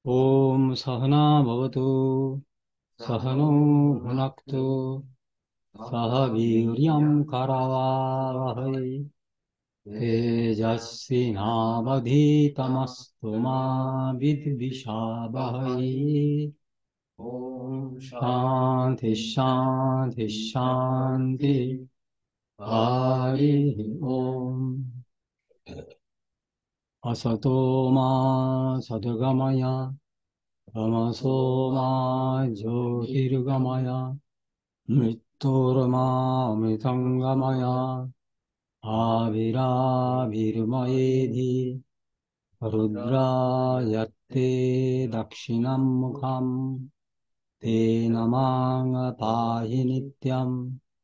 ॐ सहना भवतु सहनो भुनक्तु सह वीर्यं करवावहै तेजस्विनावधीतमस्तु मा विद्विषावहै। ॐ शान्ति शान्ति शान्ति हरिः ॐ। असतो मा सद्गमय तमसो मा ज्योतिर्गमय मृत्युर्मामृतङ्गमय आविराविर्मयेधि रुद्रायत्ते दक्षिणं मुखं तेन मां पाहि नित्यम्।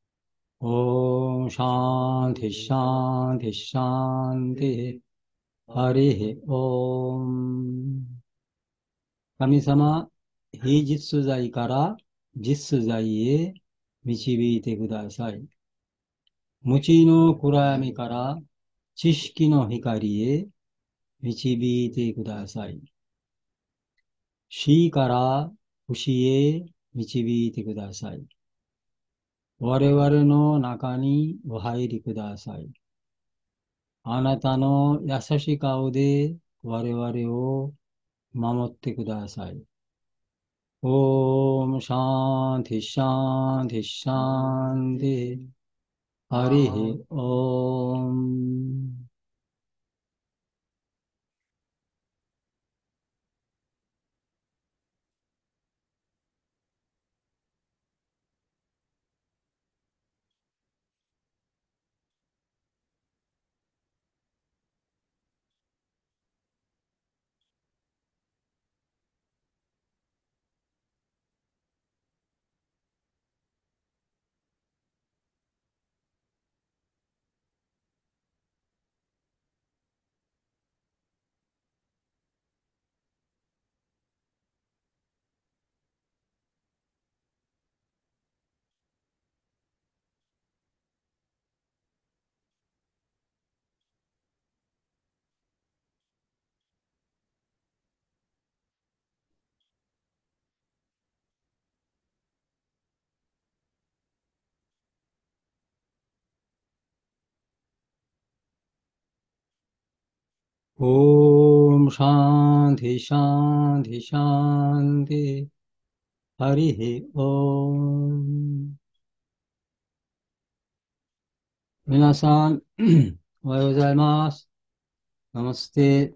ॐ शान्ति शान्ति शान्ति हरिः ॐ। 神様、非実在から実在へ導いてください。無知の暗闇から知識の光へ導いてください。死から不死へ導いてください。我々の中にお入りください。あなたの優しい顔で我々を守ってください。ओम शांति शांति शांति हरिः ओम। ओम शांति शांति शांति हरिः ओम। 皆さん、おはようございます。ナマステ。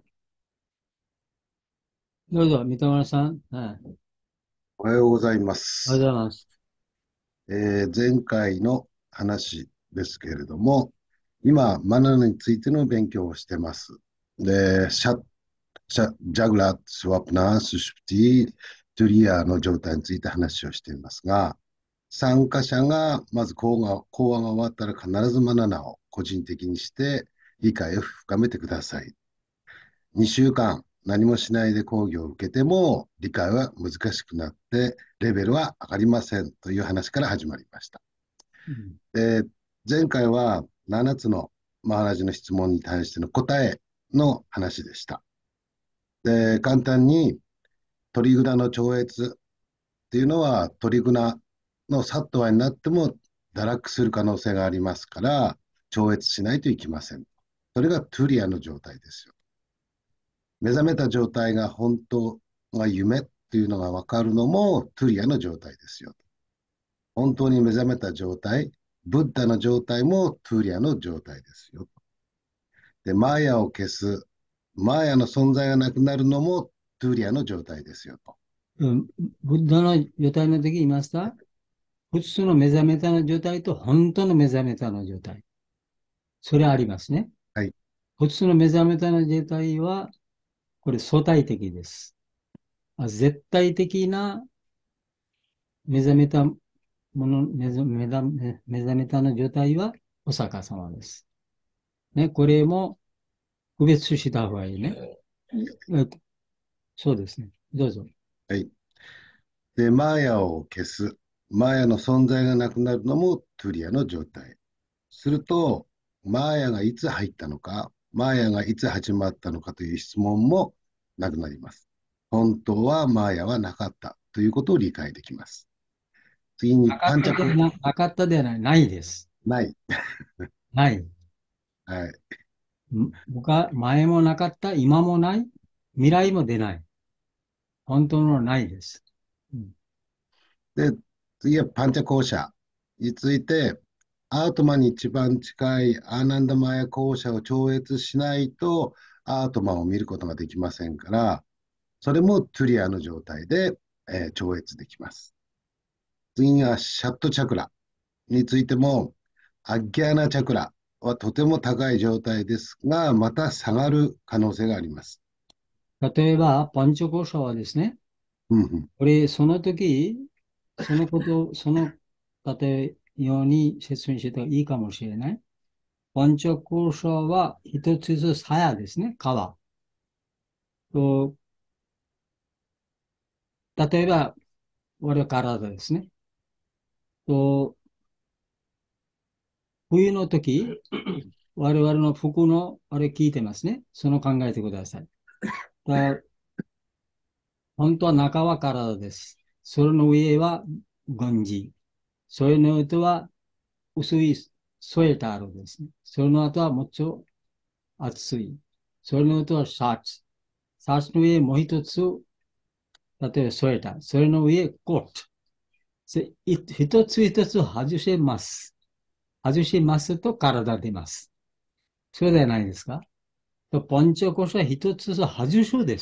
どうぞ、三田村さん。はい。 おはようございまおはようす。 ございます。 前回の話ですけれども、今、マナーについての勉強をしてます。で、ジャグラ、スワプナー、スシュプティ、トゥリアの状態について話をしていますが、参加者がまず講話が終わったら必ずマナナを個人的にして理解を深めてください。2週間何もしないで講義を受けても理解は難しくなってレベルは上がりませんという話から始まりました。 うん。 で、前回は7つのマハラジの質問に対しての答えの話でした。で、簡単に鳥札の超越っていうのは鳥札のサットワになっても堕落する可能性がありますから超越しないといけません。それがトゥリアの状態ですよ。目覚めた状態が本当が夢っていうのが分かるのもトゥリアの状態ですよ。本当に目覚めた状態、ブッダの状態もトゥリアの状態ですよ。で、マーヤを消す、マーヤの存在がなくなるのもトゥリアの状態ですよと。 うん。ブッダの状態の時言いました。普通の目覚めたの状態と本当の目覚めたの状態。それありますね。 はい。 普通の目覚めたの状態は、これ相対的です。絶対的な目覚めたもの、目覚めたの状態はお釈迦様です。ね、これも区別した方がいいね。そうですね。どうぞ。 はい。で、マーヤを消す、マーヤの存在がなくなるのもトゥリアの状態。すると、マーヤがいつ入ったのか、マーヤがいつ始まったのかという質問もなくなります。 本当はマーヤはなかったということを理解できます。次に、 なかったではな、なかったではない、ないです。 ない。 ない。 はい。 前もなかった、今もない、未来も出ない。本当のないです。うん、 で、次はパンチャ校舎について、アートマンに一番近いアーナンダマヤ校舎を超越しないと、アートマンを見ることができませんから、それもトゥリアの状態で、超越できます。次にはシャットチャクラについても、アッギャーナチャクラはとても高い状態ですが、また下がる可能性があります。 例えば、パンチョコシャはですね、 うんうん。 これ、その時、そのこと、例えように説明してたらいいかもしれない。パンチョコシャは一つずつ鞘ですね、皮。と、例えば、我々体ですね。と、冬の時、我々の服の、あれ聞いてますね。その考えてください。だ本当は中は体です。それの上は軍事。それの後は薄いスウェーターですね。それの後はもっと厚い。それの後はシャツ。シャツの上もう一つ、例えばスウェーター。それの上コート。一つ一つ外します。外しますと体出ます。そうじゃないですか。ポンチョこそは一つずつ外すです。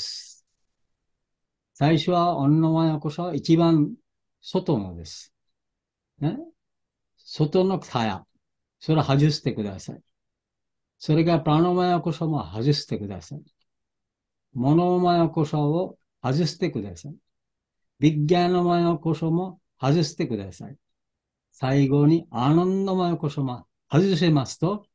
最初は女のこそは一番外のです。ね。外の鞘。それを外してください。それからプラノマヤコシャも外してください。モノマヤコシャを外してください。ビッギャノマヤコシャも外してください。最後にアナンドマヤコシャも外せますと、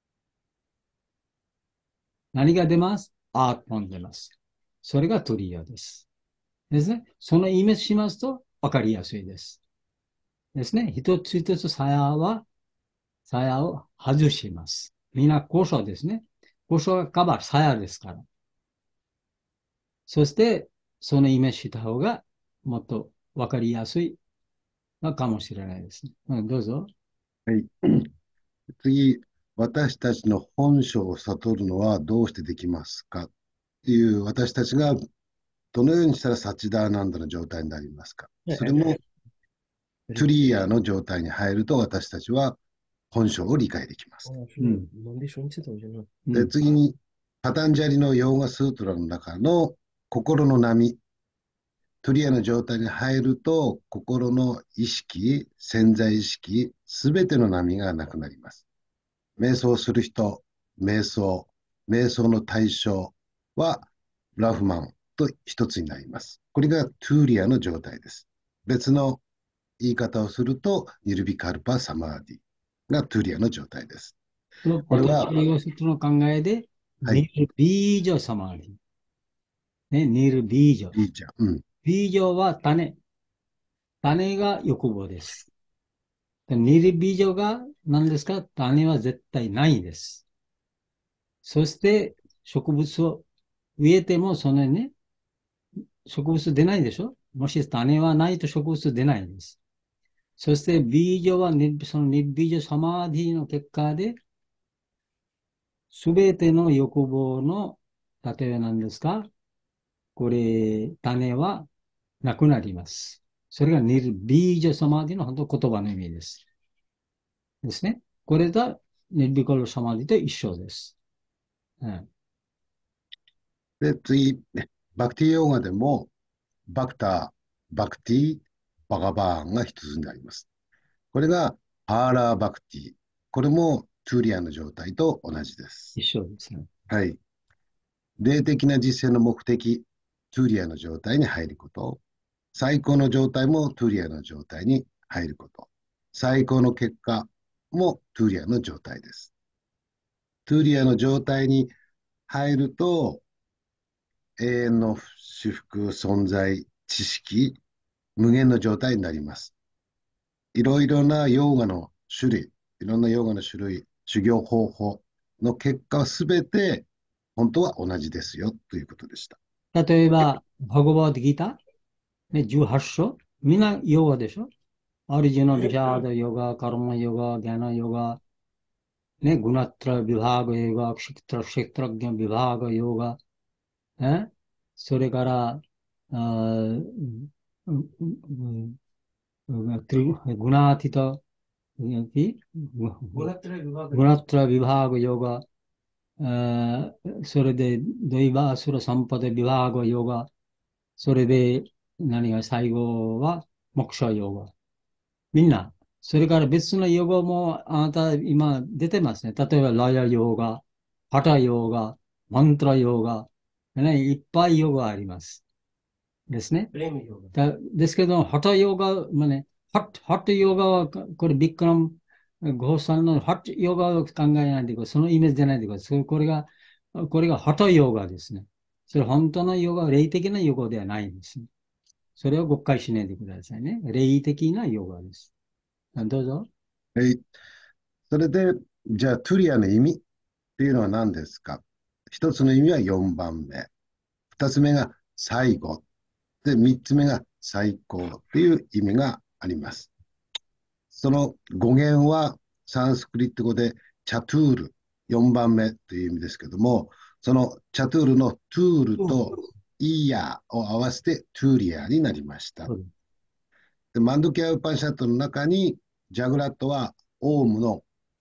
何が出ます？アートン出ます。それがトリアです。ですね。そのイメージしますと分かりやすいです。ですね。一つ一つ鞘を外します。みんな交渉ですね。交渉がカバー、鞘ですから。そして、そのイメージした方がもっと分かりやすいのかもしれないですね。うん、どうぞ。 はい。次、私たちの本性を悟るのはどうしてできますかっていう私たちがどのようにしたらサチダーナンダの状態になりますか。それもトゥリーヤの状態に入ると私たちは本性を理解できます。 うん。うで、 ん。 次に、パタンジャリのヨーガスートラの中の心の波、トゥリアの状態に入ると、心の意識、潜在意識、すべての波がなくなります。瞑想する人、瞑想、瞑想の対象はブラフマンと一つになります。これがトゥーリアの状態です。別の言い方をすると、ニルビカルパ・サマーディがトゥーリアの状態です。こパタンジれは、 ャリヨストの考えで、 はい、 ニルビージョサマーリ。ね、ニルビージョ。 いいじゃん。うん。 ビージョは種。種が欲望です。ニルビージョが何ですか？種は絶対ないです。そして植物を植えてもそのね、植物出ないでしょ？もし種はないと植物出ないんです。そしてビージョはそのニルビージョサマーディの結果で、すべての欲望の、例えば何ですか？これ、種はなくなります。それがニルビージョサマーディの本当言葉の意味です。ですね。これがニルビコルサマーディと一緒です。うん、 で、次、バクティヨーガでも、バクター、バクティ、バガバーンが一つになります。これがパーラーバクティ。これもトゥーリアの状態と同じです。 一緒ですね。 はい。霊的な実践の目的、トゥーリアの状態に入ること。最高の状態もトゥーリアの状態に入ること。最高の結果もトゥーリアの状態です。トゥーリアの状態に入ると、永遠の至福、存在、知識、無限の状態になります。いろいろなヨーガの種類、いろんなヨーガの種類、修行方法の結果はすべて本当は同じですよということでした。 例えば、バガバッドギーター、ね、18章、みんなヨガでしょ。アリジュナ・ビシャーダ・ヨガ、カルマ・ヨガ、ギャナ・ヨガ、ね、グナットラ・ビバーガ・ヨガ、クシクトラ・クシクトラ・ギャン・ビバーガ・ヨガ、ね、それから、グナーティタ、グナットラ・ビバーガ・ヨガ、それで、ドイバースラ・サンパデ・ビバーガ・ヨガ、それで、何が最後は、モクシャヨガ。みんな。それから別のヨガもあなた今出てますね。例えばラヤヨガ、ハタヨガ、マントラヨガ、ね、いっぱいヨガあります。ですね。ですけど、ハタヨガ、まあね、ハットヨガは、これビッグラム、ゴーさんのハットヨガを考えないでください。そのイメージじゃないでください。これがハタヨガですね。それ本当のヨガ、霊的なヨガではないんですね。それを誤解しないでくださいね。霊的なヨガです。どうぞ。 はい。それで、じゃあ、トゥリアの意味っていうのは何ですか？一つの意味は4番目。二つ目が最後。で、三つ目が最高っていう意味があります。その語源はサンスクリット語でチャトゥール、4番目という意味ですけども、そのチャトゥールのトゥールとイヤーを合わせてトゥーリアになりました。でマンドキャウパンシャットの中に、ジャグラットはオウムの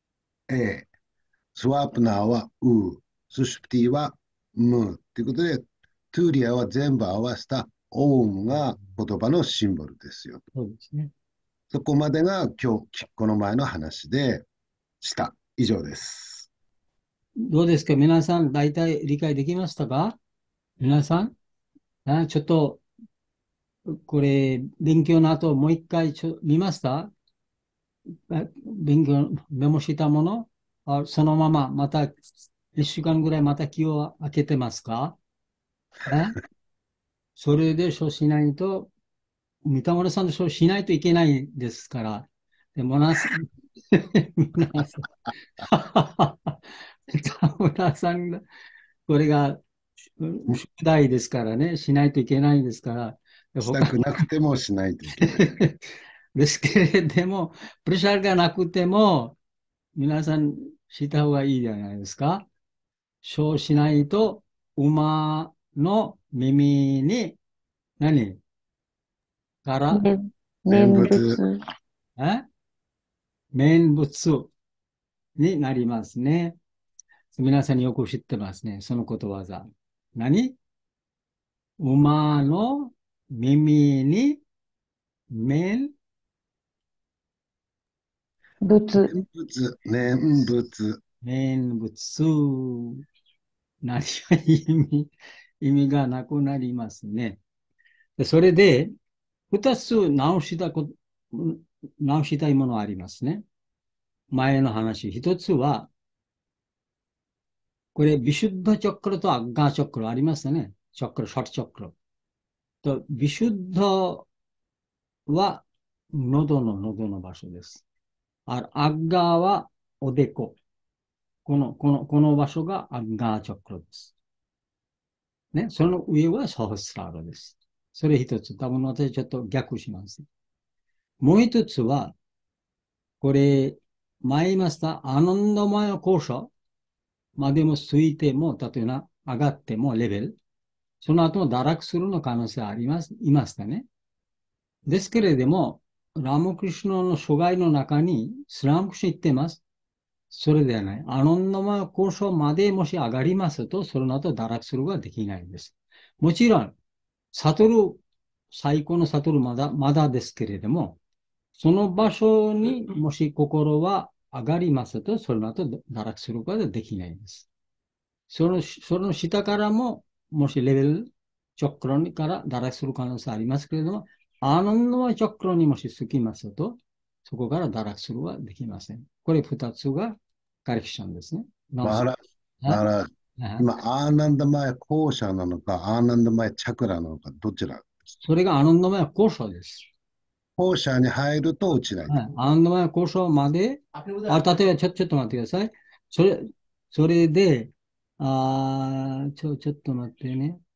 A、スワープナーはウー、スシュプティはムーということで、トゥーリアは全部合わせたオウムが言葉のシンボルですよ。 そうですね。 そこまでが今日、この前の話でした。以上です。 どうですか皆さん、大体理解できましたか？皆さん、ちょっと、これ、勉強の後、もう一回見ました？勉強、メモしたものそのまま、また、一週間ぐらいまた気を開けてますか？えそれでそうしないと、三田村さんとそうしないといけないですから。でも皆さん、三田村さんが、これが宿題ですからね、しないといけないですから、で他したくなくてもしないといけない。 ですけれども、プレッシャーがなくても、皆さんした方がいいじゃないですか。そうしないと、馬の耳に何からね、念念仏、 仏。 え念仏になりますね。皆さんよく知ってますね。そのことわざ。何馬の耳に念仏。 念仏、念仏。 念仏。何が意味がなくなりますね。でそれで、二つ直したいものがありますね。前の話。一つは、これ、ビシュッダチョクラとアッガーチョクラありますね。チョクラ、ショートチョクラ。と、ビシュッダは、喉の場所です。アッガーは、おでこ。この場所がアッガーチョクラです。ね。その上はサハスラーラです。それ一つ。多分私ちょっと逆します。もう一つは、これ、前言いました、アナンダマヤ交渉までもついても、例えば上がってもレベル、その後も堕落するの可能性あります、いましたね。ですけれども、ラムクリシュナの諸外の中に、スラムクシュ言ってます。それではない。アナンダマヤ交渉までもし上がりますと、その後堕落することはできないんです。もちろん、悟る、最高の悟るまだですけれども、その場所にもし心は上がりますと、その後堕落することはできないんです。その下からも、もしレベル、チョクロから堕落する可能性ありますけれども、アーノンドはチョクロにもしつきますと、そこから堕落することはできません。これ二つがカレクションですね。直す。 マハラ、マハラ、今、アーナンダマヤ校舎なのか、アーナンダマヤチャクラなのか、どちら？ それがアーノンドマヤ交渉です。 校舎に入ると落ちないと。 はい。アンドマン交渉まで、例えばちょっと待ってください。それで、ちょっと待ってね。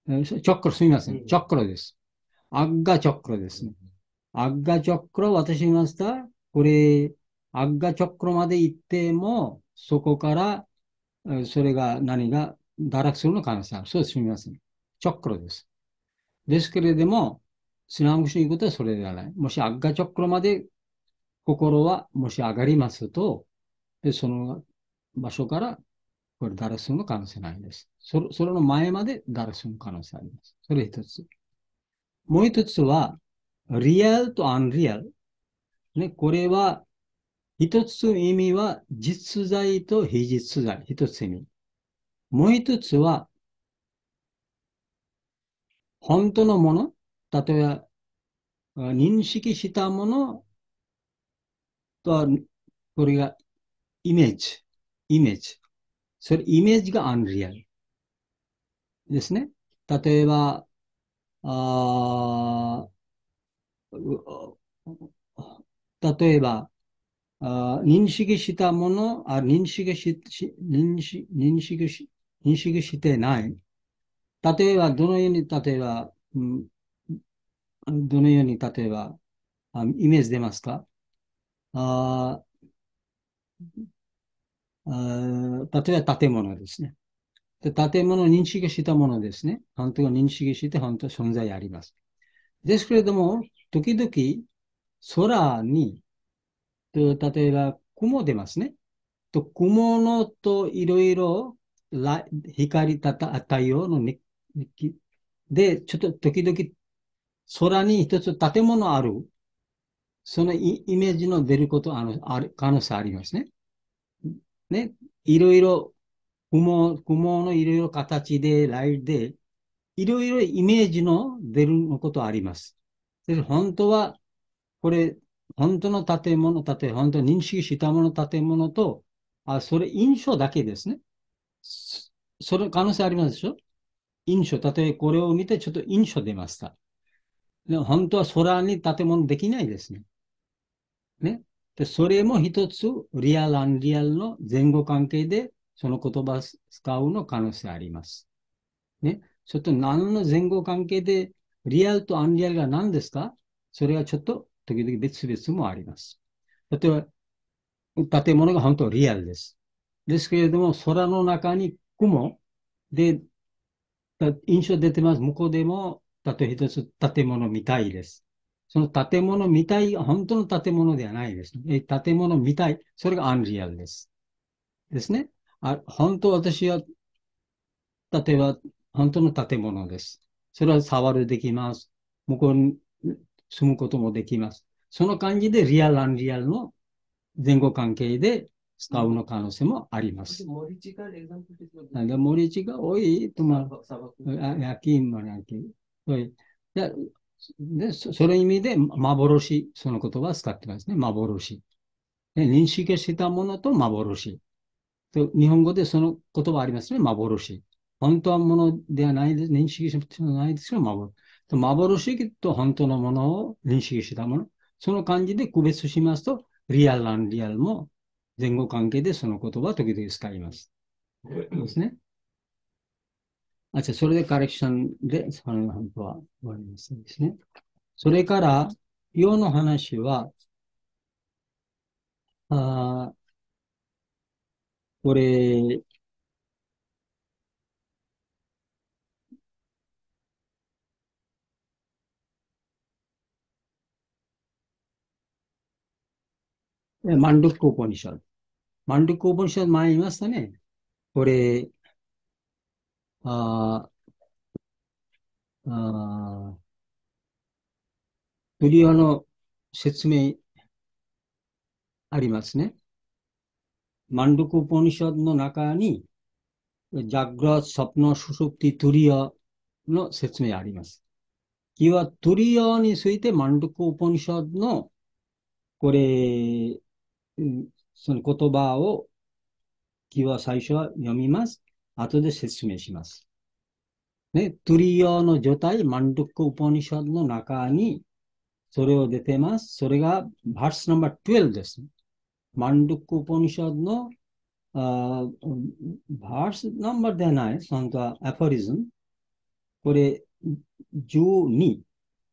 チャクラ、すみません。チャクラです。アッガチャクラですね。アッガチャクラ、私言いました。これ、アッガチャクラまで行っても、そこから、それが何が堕落するの可能性ある。そうです。すみません。チャクラです。ですけれども、スナムシに行くことはそれではない。もしアッガチャクラまで心はもし上がりますと、でその場所からこれ、ダラスの可能性ないです。それの前までダラスの可能性あります。それ一つ。もう一つは、リアルとアンリアル。ね、これは、一つ意味は実在と非実在。一つ意味。もう一つは、本当のもの。例えば、認識したものと、これがイメージ。イメージ。それ、イメージがアンリアルですね。例えば、あ例えば、認識したもの、認識してない。例えば、どのように、例えば、どのように、例えば、イメージ出ますか？あ例えば建物ですね。で、建物を認識したものですね。本当を認識して本当存在あります。ですけれども、時々空に、例えば雲出ますね。雲のといろいろ光太陽の熱気で、ちょっと時々空に一つ建物ある、そのイメージの出ることある可能性ありますね。ね。いろいろ雲のいろいろ形で、ライで、いろいろイメージの出ることあります。で本当は、これ、本当の建物、例えば本当に認識したもの建物と、それ印象だけですね。その可能性ありますでしょ？印象、例えばこれを見てちょっと印象出ました。でも本当は空に建物できないですね。ね。で、それも一つ、リアル、アンリアルの前後関係で、その言葉を使うの可能性あります。ね。ちょっと何の前後関係で、リアルとアンリアルが何ですか？それはちょっと時々別々もあります。例えば、建物が本当リアルです。ですけれども、空の中に雲で、印象出てます。向こうでも、例えば一つ建物みたいです。その建物みたい、本当の建物ではないですね。建物みたい、それがアンリアルです。ですね。本当私は、例えば、本当の建物です。それは触るできます。向こうに住むこともできます。その感じでリアル、アンリアルの前後関係で使うの可能性もあります。なんで、森地が多いと、まあ、夜勤も夜勤。で、その意味で、幻、その言葉を使ってますね。幻。で認識したものと幻。日本語でその言葉ありますね。幻。本当はものではないです。認識してないですけど、幻。幻と本当のものを認識したもの。その感じで区別しますと、リアル、アンリアルも前後関係でその言葉を時々使います。ですね。じゃあ、それでカレクションで、その本当は終わりますですね。それから、世の話は、あこれ、マンドゥック・ウポニシャド。マンドゥック・ウポニシャド前言いましたね。これ、ああブリオの説明ありますね。マンドゥク・ウポニシャドの中に、ジャグラス・サプノ・シュシュプティ・トゥリアの説明あります。キはトゥリアについてマンドゥク・ウポニシャドの、これ、その言葉を、キは最初は読みます。後で説明します。ね、トゥリアの状態、マンドゥク・ウポニシャドの中に、それを出てます。それが、バースナンバー12です。マンドゥク・ウポニシャドのバースナンバーではない、そのアフォリズム。 これ、12。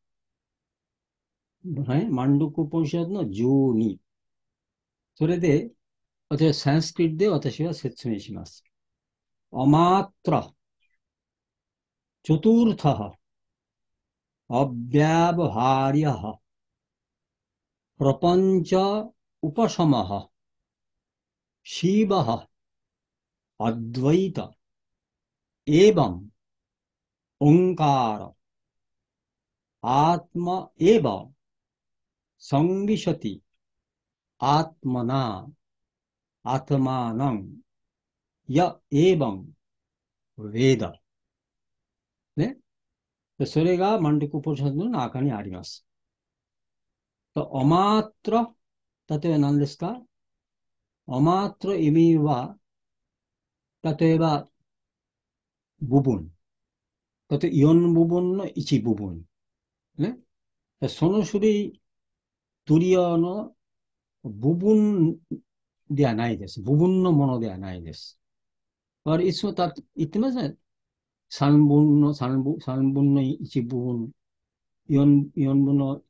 はい、マンドゥク・ウポニシャドの12。それで、私はサンスクリットで私は説明します。アマートラ、チョトゥルタハ、アビャブハリアハ、プラパンチャ、ウパシャマハ、シーバハ、アドワイタ、エバン、オンカーラ、アートマ、エバ、サンギシャティ、アートマナー、アートマーナン、や、エバン、ウェーダ。ね。それがマンリコポジションの中にあります。オマートラ、例えば何ですか？オマートラ意味は、例えば部分。例えば4部分の1部分。ね。その種類、トリオの部分ではないです。部分のものではないです。いつも言ってますね。3分の1部分、4分の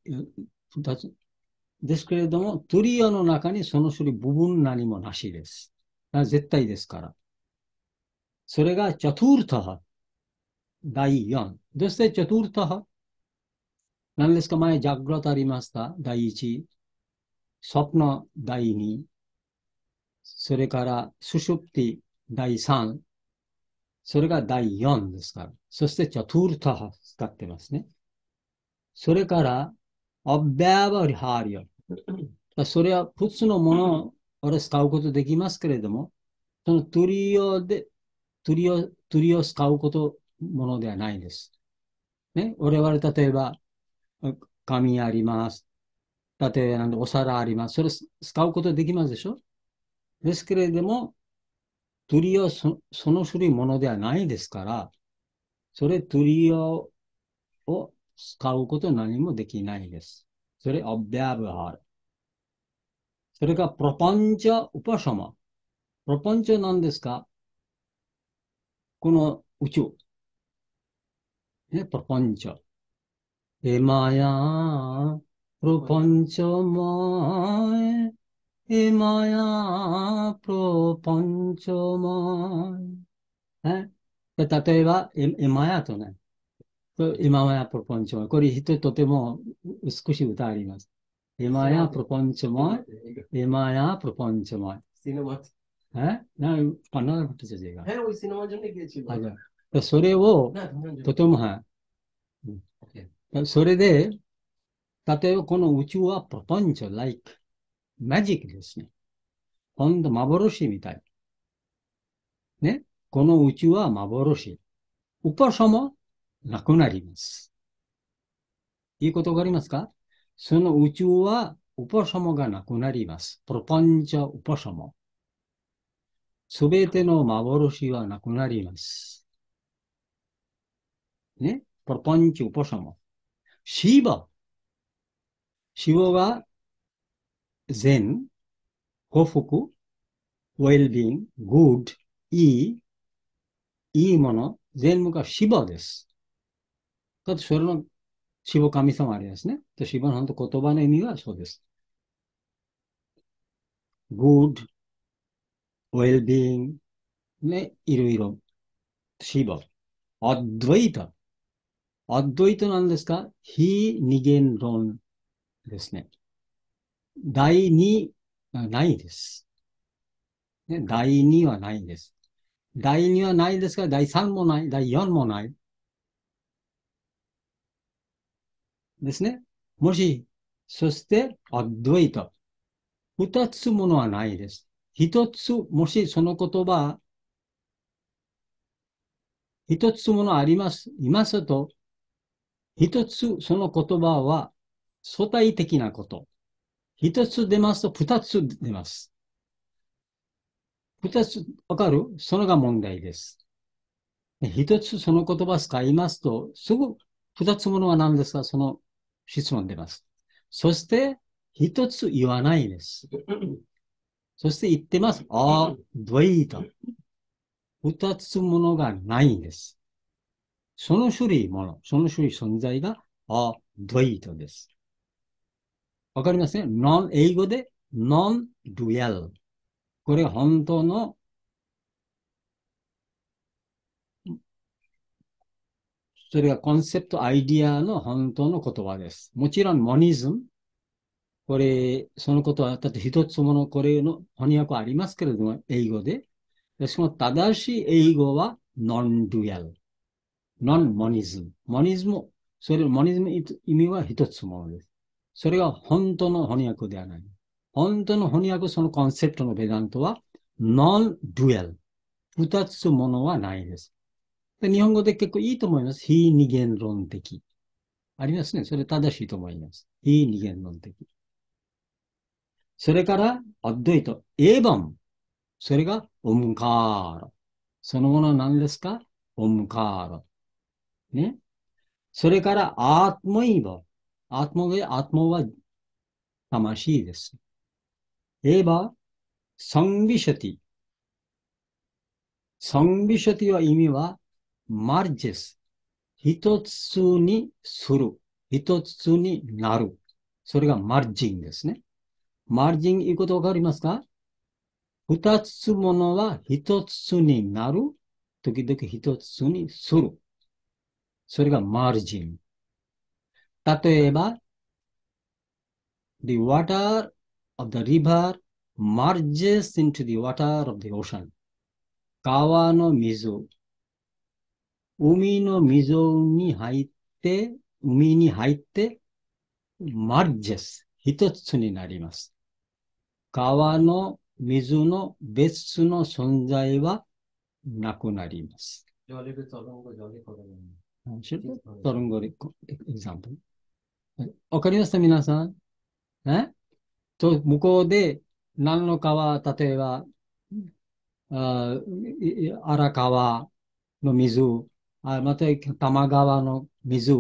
2つ。ですけれども、トリオの中にその種類部分何もなしです。絶対ですから。それがチャトゥルタハ、第4。どうしてチャトゥルタハ？何ですか？前、ジャグラとありました。第1。ソプナ第2。それから、スシュプティ第3。それが第4ですから。そして、チャトゥルタハ使ってますね。それから、アッベーバリハリオ。それは、普通のものを使うことできますけれども、そのトリオで、トリオを使うものではないです。ね。我々、例えば、紙あります。例えば、お皿あります。それ使うことできますでしょ？ですけれども、トリオその種類ものではないですから、それトリオを使うこと何もできないです。それ、オブビャブハル。それがプロパンチャ・ウパシャマ。プロパンチャなんですか？この宇宙。ね、プロパンチャ。エマヤ、プロパンチャマエ、エマヤ、プロパンチャマエ。ね、例えば、エマヤとね、エマヤプロパンチャマエ。これとても美しい歌あります。エマヤプロパンチャマエ、エマヤプロパンチャマエ。পান্নার ঘটে জায়গা হ্যাঁ ওই সিনেমার জন্য গিয়েছিল আচ্ছা তোそれをとてもはい。それで、例えばこの宇宙はプロパンチョ、like、マジックですね。今度幻みたい。ね。この宇宙は幻。ウパシャもなくなります。いいことがありますか？その宇宙はウパシャモがなくなります。プロパンチャウパシャモ。すべての幻はなくなります。ね。プロパンチャウパシャモ。シーバ。シボが善、幸福、well-being、good、いいもの、全部がシバです。だってそれのシボ神様ありですね。シバの本当言葉の意味はそうです。good、well-being、ね、いろいろ。シバ。アッドワイタ。アッドワイタなんですか？非二元論ですね。第二はないです。ね、第二はないです。第二はないですが、第三もない、第四もない。ですね。もし、そして、アドワイタ。二つものはないです。一つ、もしその言葉、一つものあります、いますと、一つその言葉は相対的なこと。一つ出ますと二つ出ます。二つ、わかる？それが問題です。一つその言葉使いますと、すぐ二つものは何ですか？その質問出ます。そして、一つ言わないです。そして言ってます。ドイタ。二つものがないんです。 その種類もの、その種類存在がアドイトです。わかりますね。英語で non-dual。これが本当の、それがコンセプト、アイディアの本当の言葉です。もちろん、モニズム。これ、そのことは、だって一つもの、これの翻訳はありますけれども、英語で。しかも正しい英語は non-dual。non-monism。モニズム、それ、モニズム意味は一つものです。それが本当の翻訳ではない。本当の翻訳、そのコンセプトのベダントは non-dual。二つものはないです。で日本語で結構いいと思います。非二元論的。ありますね。それ正しいと思います。非二元論的。それから、アッドイト。エーバン。それがオムカーロ。そのものは何ですか？オムカーロ。ね。それから、アートモイバ。アートモは魂です。エーバ、サンビシャティ。サンビシャティは意味は、マルジェス。一つにする。一つになる。それがマルジンですね。マルジンいうことわかりますか？二つものは一つになる。時々一つにする。それがマルジン。例えば、the water of the river merges into the water of the ocean. 川の水、海の水に入って、海に入って、merges、一つになります。川の水の別の存在はなくなります。トルンゴリ、エグザンプル。わかりました皆さん？向こうで、何の川、例えば、荒川の水、また多摩川の水、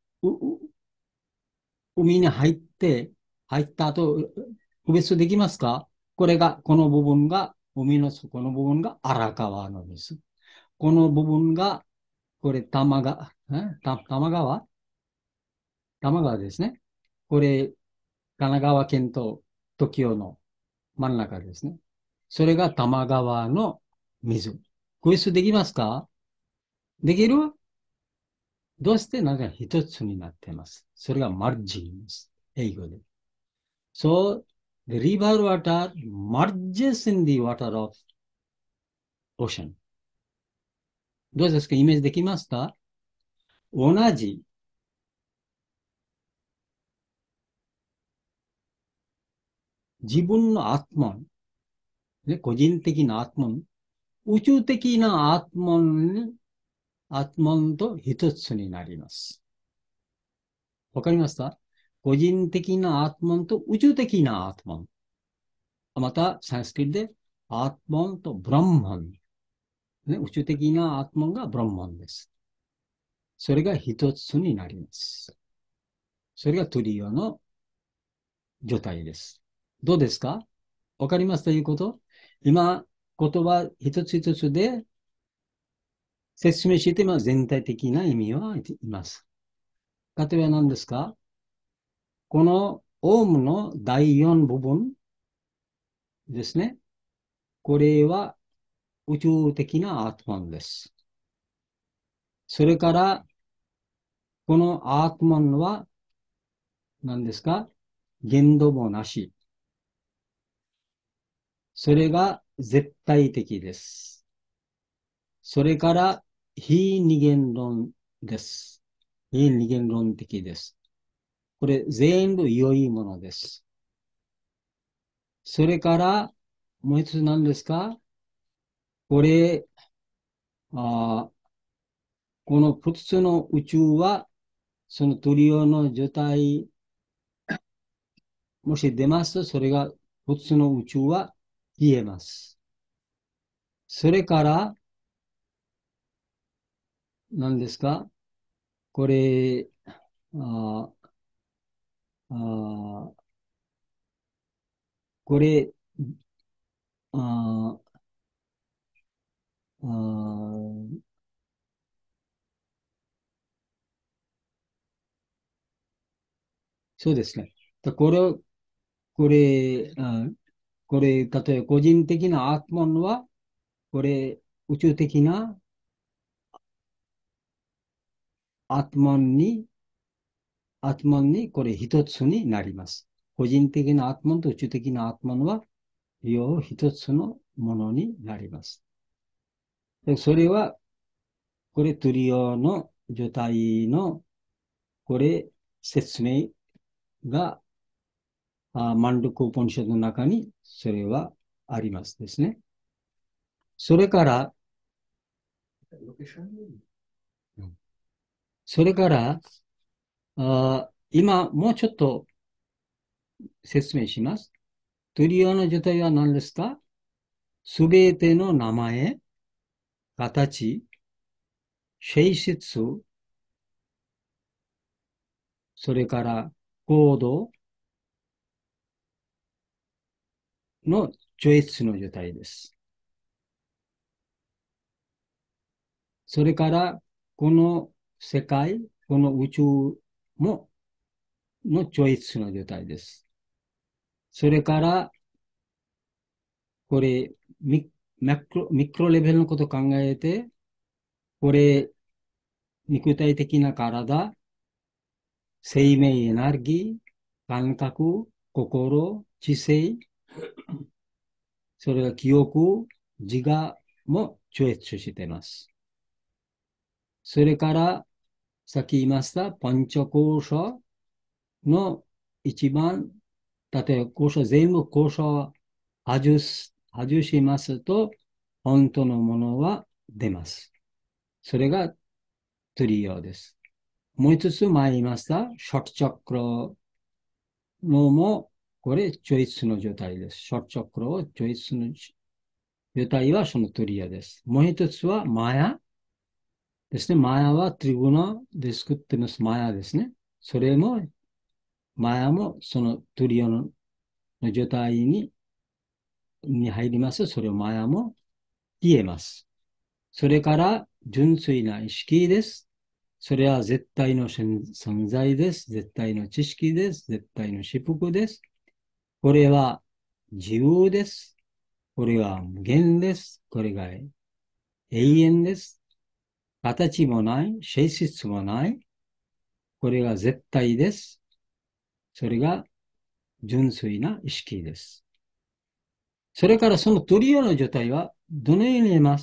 海に入った後、区別できますか？この部分が、海の底の部分が荒川の水。この部分が、これ、多摩川多摩川ですね。これ、神奈川県と時代の真ん中ですね。それが多摩川の水。区別できますか？できる？どうしてなんか一つになっています。それがマルジンです。英語で。So, the river water merges in the water of ocean. どうですか？イメージできますか？同じ自分のアートマン、ね、個人的なアートマン、宇宙的なアートマンと一つになります。わかりますか？個人的なアートマンと宇宙的なアートマン。また、サンスクリットでアートマンとブランマン。ね、宇宙的なアートマンがブランマンです。それが一つになります。それがトリオの状態です。どうですか？わかりますということ？今、言葉一つ一つで説明して、全体的な意味はいます。例えば何ですか？このオウムの第4部分ですね。これは宇宙的なアートマンです。それから、このアートマンは何ですか？限度もなし。それが絶対的です。それから、非二元論です。非二元論的です。これ全部良いものです。それから、もう一つ何ですか？これ、あこの普通の宇宙は、そのトリオの状態、もし出ますと、それが普通の宇宙は消えます。それから、何ですか？これ、ああこれ、ああそうですね。これを、これ、これ、例えば個人的なアートモンは、これ、宇宙的なアートモンに、これ一つになります。個人的なアートモンと宇宙的なアートモンは、両一つのものになります。でそれは、これ、トゥリオの状態の、これ、説明が、マンドコーポニシャドの中に、それはありますですね。それから、それから、今、もうちょっと説明します。トゥリオの状態は何ですか？すべての名前、形、性質、それから行動の超越の状態です。それから、この世界、この宇宙も、の超越の状態です。それから、これ、ミクロレベルのことを考えて、これ、肉体的な体、生命エネルギー、感覚、心、知性、それが記憶、自我も超越しています。それから、さっき言いました、パンチョコーシャの一番、例えば全部交渉を外しますと、本当のものは出ます。それがトリオです。もう一つ前言いました、ショットチャクラのも、これ、チョイスの状態です。ショットチャクラをチョイスの状態はそのトリオです。もう一つはマヤですね。マヤはトリグナで作ってます。マヤですね。それも、マヤもそのトリオの状態に入ります。それをマヤも消えます。それから純粋な意識です。それは絶対の存在です。絶対の知識です。絶対の至福です。これは自由です。これは無限です。これが永遠です。形もない。性質もない。これが絶対です。それが純粋な意識です。それからそのトリオの状態はどのように言えます？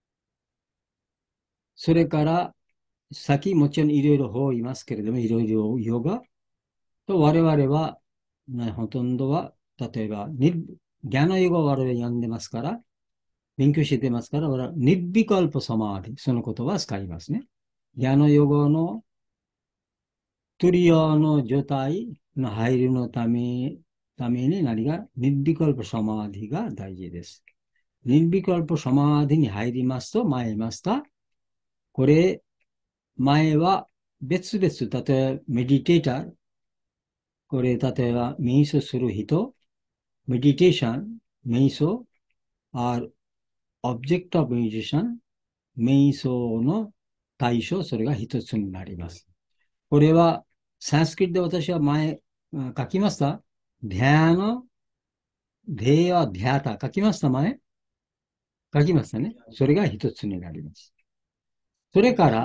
それから、先もちろんいろいろ法を言いますけれども、いろいろヨガと我々は、ほとんどは、例えば、ギャナヨガを我々読んでますから、勉強してますから、我々はニッビカルパサマーディ、その言葉を使いますね。ギャナヨガのトリオの状態の入りのために何がニッビカルパサマーディが大事です。ニッビカルパサマーディに入りますと、前言いました。これ、前は別々、例えばメディテーター、これ、例えば瞑想する人、メディテーション、瞑想、are object of meditation、瞑想の対象、それが一つになります。これは、サンスクリットで私は前、書きました。ディアノ、デーア、ディアタ、書きました前書きましたね。それが一つになります。それから、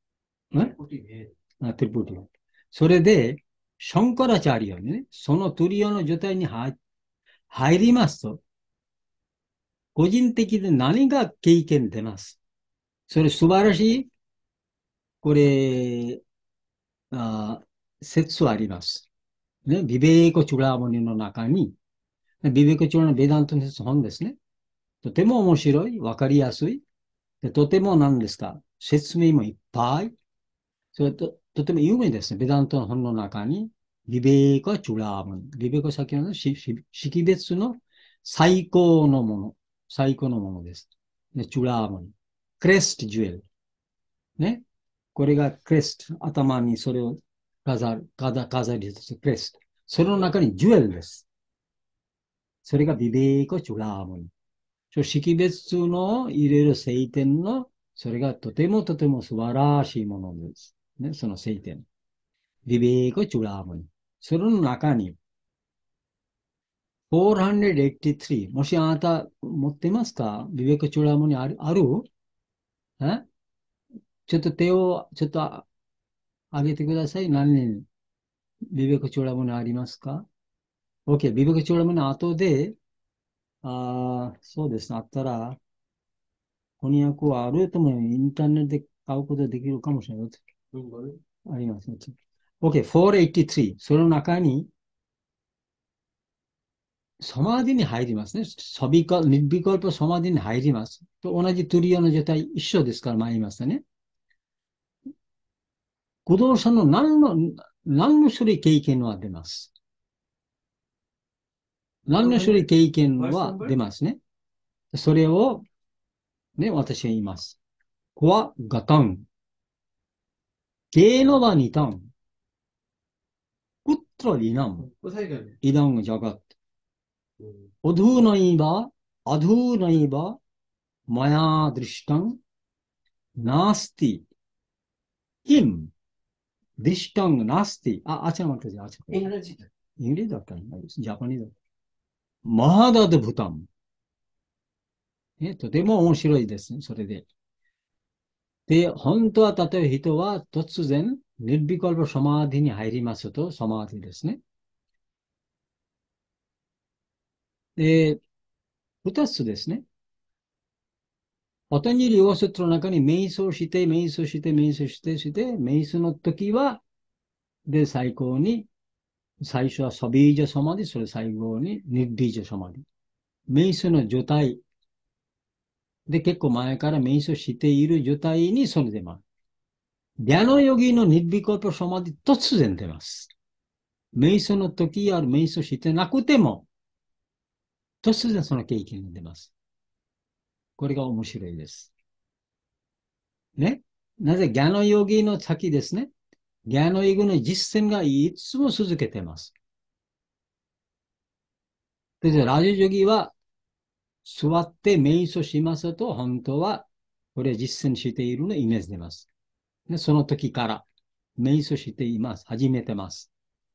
トリプティ。それで、ションカラチャリオね、そのトリオの状態に入りますと、個人的で何が経験出ます。それ素晴らしい、これ、あ説はあります。ね、ビベーコチュラーモニの中に、ビベーコチュラのベダントの説本ですね。とても面白い、わかりやすい。でとても何ですか、説明もいっぱい。それとても有名ですね。ベダントの本の中に、ビベーカ・チュラームン。ビベーカ先ほどの識別の最高のもの。最高のものです。でチュラームン。クレストジュエル。ね。これがクレスト。頭にそれを飾りとしてクレスト。その中にジュエルです。それがビベーカ・チュラームン。識別の入れる聖典の、それがとてもとても素晴らしいものです。ね。その聖典。ビベーコ・チュラームン。 それの中に、483、もしあなた持ってますか？ビベクチョラマニある？えちょっと手を、ちょっと上げてください。何人、ビベクチョラマニありますか？ OK、ビベクチョラマニの後で、そうですね、あったら、翻訳はあるともインターネットで買うことできるかもしれない。ありますね。OK、483。その中に、サマディに入りますね。ニッビコルプサマディに入ります。と同じトゥリオの状態一緒ですから、前言いましたね。不動産の何の種類経験は出ます。何の種類経験は出ますね。それを、ね、私が言います。コアガタン。ゲーノバニタン。プットラリナン。イダンジャガット。オドゥーナイバ、アドゥーナイバ、マヤドリシタン、ナースティ、イン、ディシタン、ナースティ。あちら待ってください。イングレージだったらないです。ジャパニーズだ。マハダドブタン。とても面白いですね、それで。で、本当は例えば人は突然、ニッビコルプサマーディに入りますと、サマーディですね。で、二つですね。パタンジャリヨガスートの中に瞑想して、瞑想して、瞑想して、瞑想の時は、で、最高に、最初はサビージャサマディ、それ最後にニッビージャサマディ。瞑想の状態で結構前から瞑想している状態にそれ出ます。ギャノヨギのニッビコルプサマディ突然出ます。瞑想の時や瞑想してなくても、突然その経験が出ます。これが面白いです。ね。なぜギャノヨギの先ですね。ギャノヨギの実践がいつも続けています。で、ラジオヨギは座って瞑想しますと、本当はこれ実践しているのイメージ出ます。で、その時から瞑想しています。始めてます。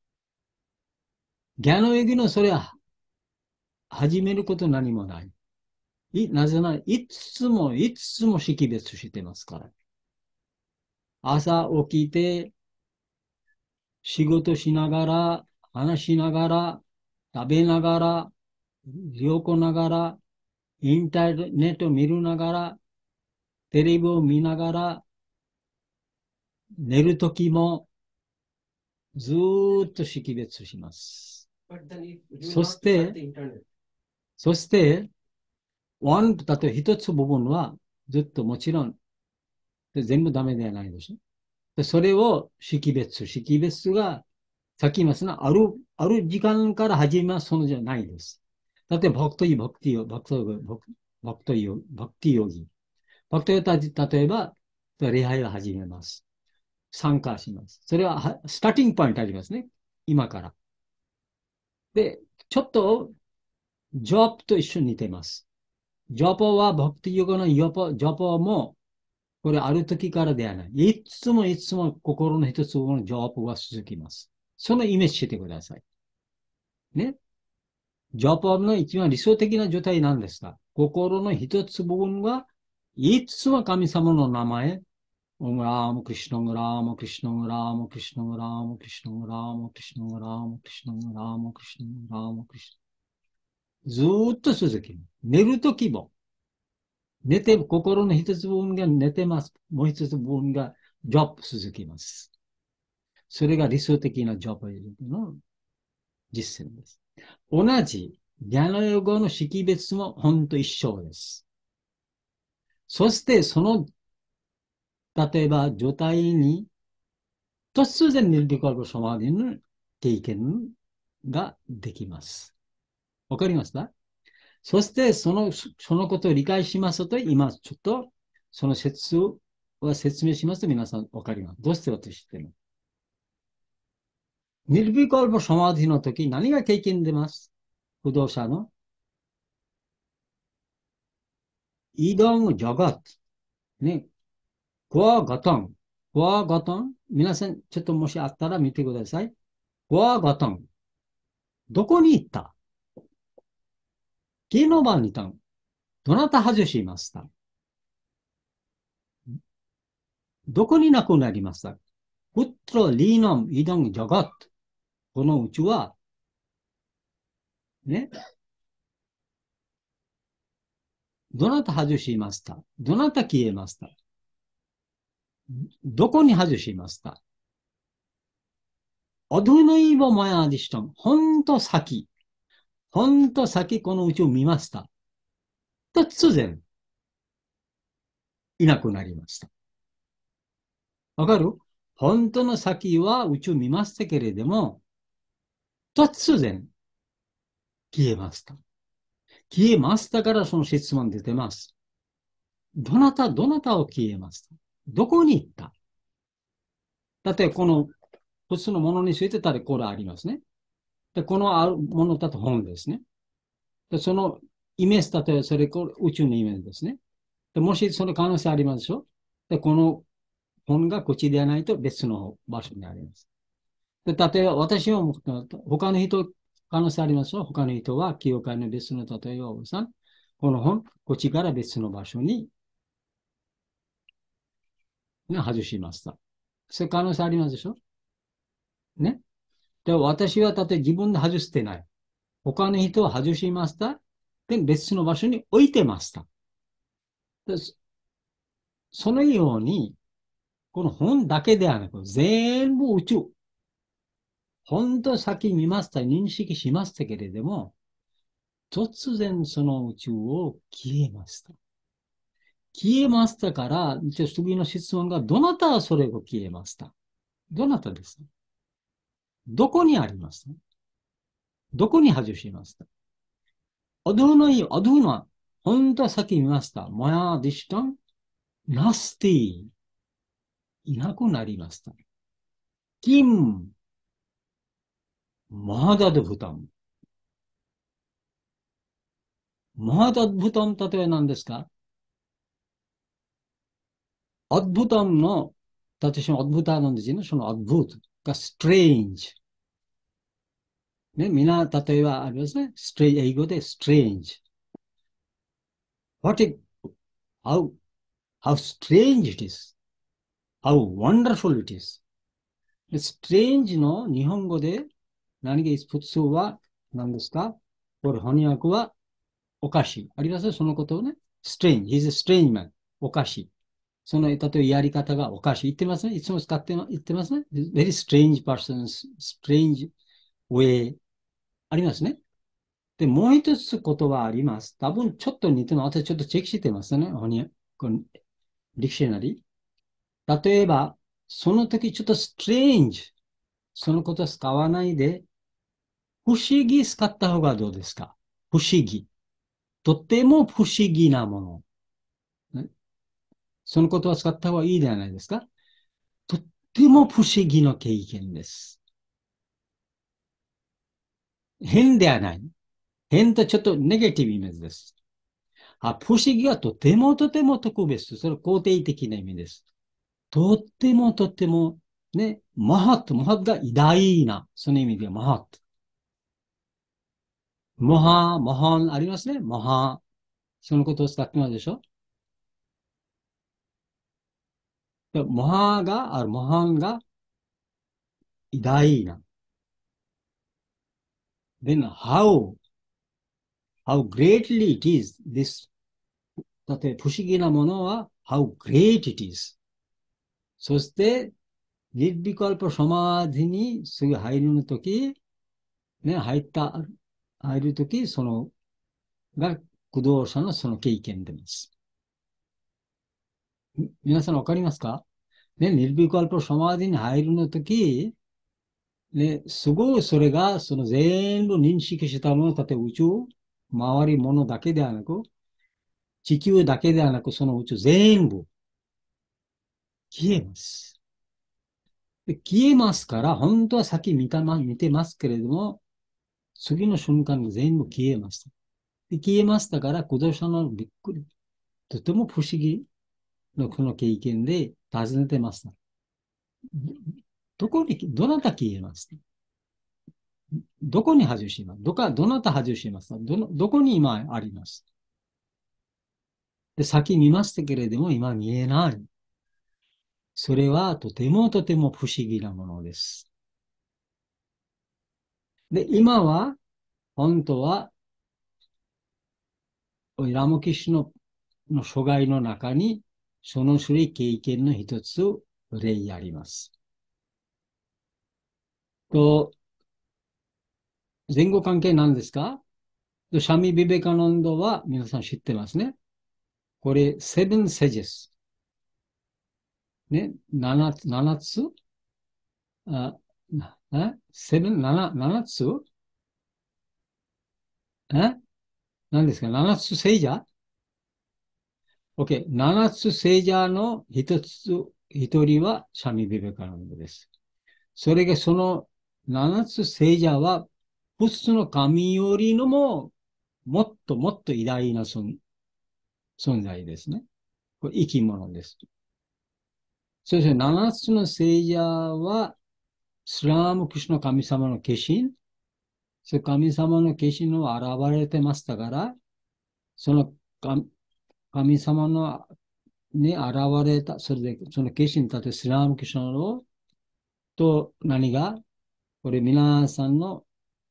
ギャノヨギのそれは始めること何もない。なぜなら、いつも識別してますから。朝起きて、仕事しながら、話しながら、食べながら、旅行ながら、インターネット見るながら、テレビを見ながら、寝るときもずーっと識別します。そして、例えば一つ部分はずっともちろん全部ダメではないでしょ。でそれを識別が、さっき言いますが、ある時間から始めますそのじゃないです。例えば、バクトヨギ。バクトヨ例えば、礼拝を始めます。参加します。それは、スターティングポイントありますね。今から。で、ちょっと、ジョープと一緒に似てます。ジョープは、バクティヨガのジョープも、これある時からではない。いつも心の一つのジョープが続きます。そのイメージしてください。ね。ジャパンの一番理想的な状態なんですが、心の一つ部分はいつも神様の名前、オムラームクシュノグラームクシュノグラームクシュノグラームクシュノグラームクシュノグラームクシュノグラームクシュノグラームクシュずーっと続きます。寝るときも、心の一つ部分が寝てます。もう一つ部分がジョブ続きます。それが理想的なジョブの実践です。同じギャノヨ語の識別も本当一緒です。そして例えば状態に突然ニルビカルサマディの経験ができます。わかりますか？そしてそのことを理解しますと、今ちょっとその説明しますと皆さんわかります。どうして私知ってるの？ニルビカルサマディの時何が経験出ます？不動産のイドン・ジャガット。ね。コアガタン。コアガタン。皆さん、ちょっともしあったら見てください。 わがたん。どこに行った？芸能場にいたん。どなた外しました？どこになくなりました？プットリーナムイドンジャガット。この宇宙は、ね、どなた外しました？どなた消えました？どこに外しました？어두너이버마야디시던ほんと先、ほんと先この宇宙を見ました。突然、いなくなりました。わかる？本当の先は宇宙見ましたけれども、突然消えました。消えましたからその質問出てます。どなたを消えました？どこに行った？だってこの普通のものについてたらこれありますね。で、このあるものだと本ですね。で、そのイメージ、例えばそれこれ宇宙のイメージですね。で、もしその可能性ありますでしょ？で、この本がこっちではないと別の場所にあります。で、例えば私は他の人、可能性ありますよ。他の人は教会の別の、例えばおさん、この本、こっちから別の場所に、ね、外しました。そういう可能性ありますでしょ？ね。で、私は例えば自分で外してない。他の人は外しました。で、別の場所に置いてました。で、そのように、この本だけではなく、全部宇宙、本当先見ました、認識しましたけれども、突然その宇宙を消えました。消えましたから、じゃ次の質問が、どなたはそれを消えました？どなたです？どこにあります？どこに外しました？어두노이、어두노本当は先見ました。もやでしたんナスティ、いなくなりました。金、まだで負担。まだ負担、例え何ですか？アッブタンの、私もアッブタなんですよね。そのアッブトがストレンジ。ね、みんな、例えばありますね。英語でストレンジ。What it, how, how strange it is. How wonderful it is. でストレンジの日本語で何が普通は何ですか？これ翻訳はおかしい。ありますそのことをね。strange. He's a strange man. おかしい。その、例えばやり方がおかしい。言ってますね。いつも使って言ってますね。very strange person, strange way. ありますね。で、もう一つことはあります。多分ちょっと似てます。私ちょっとチェックしてますね。このディクショナリー。例えば、その時ちょっとストレンジ。そのこと使わないで、不思議使った方がどうですか？不思議。とても不思議なもの。ね、そのことは使った方がいいではないですか？とっても不思議な経験です。変ではない。変とちょっとネガティブイメージです。不思議はとてもとても特別。それは肯定的な意味です。とっても、ね、マハッが偉大な、その意味でマハット。マハンありますね。マハ。そのことを使ってますでしょ？マハがある、マハンが偉大な。Then how greatly it is, this だって不思議なものは how great it is。そして、ニッビカルパサマーディにすぐ入るとき、ね、入るとき、その、が、駆動者のその経験です。皆さんわかりますか？ね、ニルビカルパサマーディに入るのとき、ね、すごいそれが、その全部認識したもの、例えば宇宙、周りものだけではなく、地球だけではなく、その宇宙全部消えます。で消えますから、本当は先見てますけれども、次の瞬間に全部消えました。で消えましたから、駆動者のびっくり、とても不思議のこの経験で尋ねてました。どなた消えました？ どこに外しますどなた外しますかどこに今ありますで、先見ましたけれども、今見えない。それはとてもとても不思議なものです。で、今は、本当は、ラモキシュの諸外の中に、その種類経験の一つ、例あります。と、前後関係何ですかとシャミ・ビベカノンドは皆さん知ってますね。これ、セブン・セジェス。ね、七つあ、セブン、七つ何ですか七つ聖者 ?OK。七つ聖者の一人はシャミ・ビベカノンドです。それがその七つ聖者は、仏の神よりのも、もっともっと偉大な存在ですね。これ生き物です。そして七つの聖者は、スラームクシュの神様の化身、その神様の化身の現れてましたから、その神様のに現れた、それで、その化身たとスラームクシュのと何が、これ皆さんの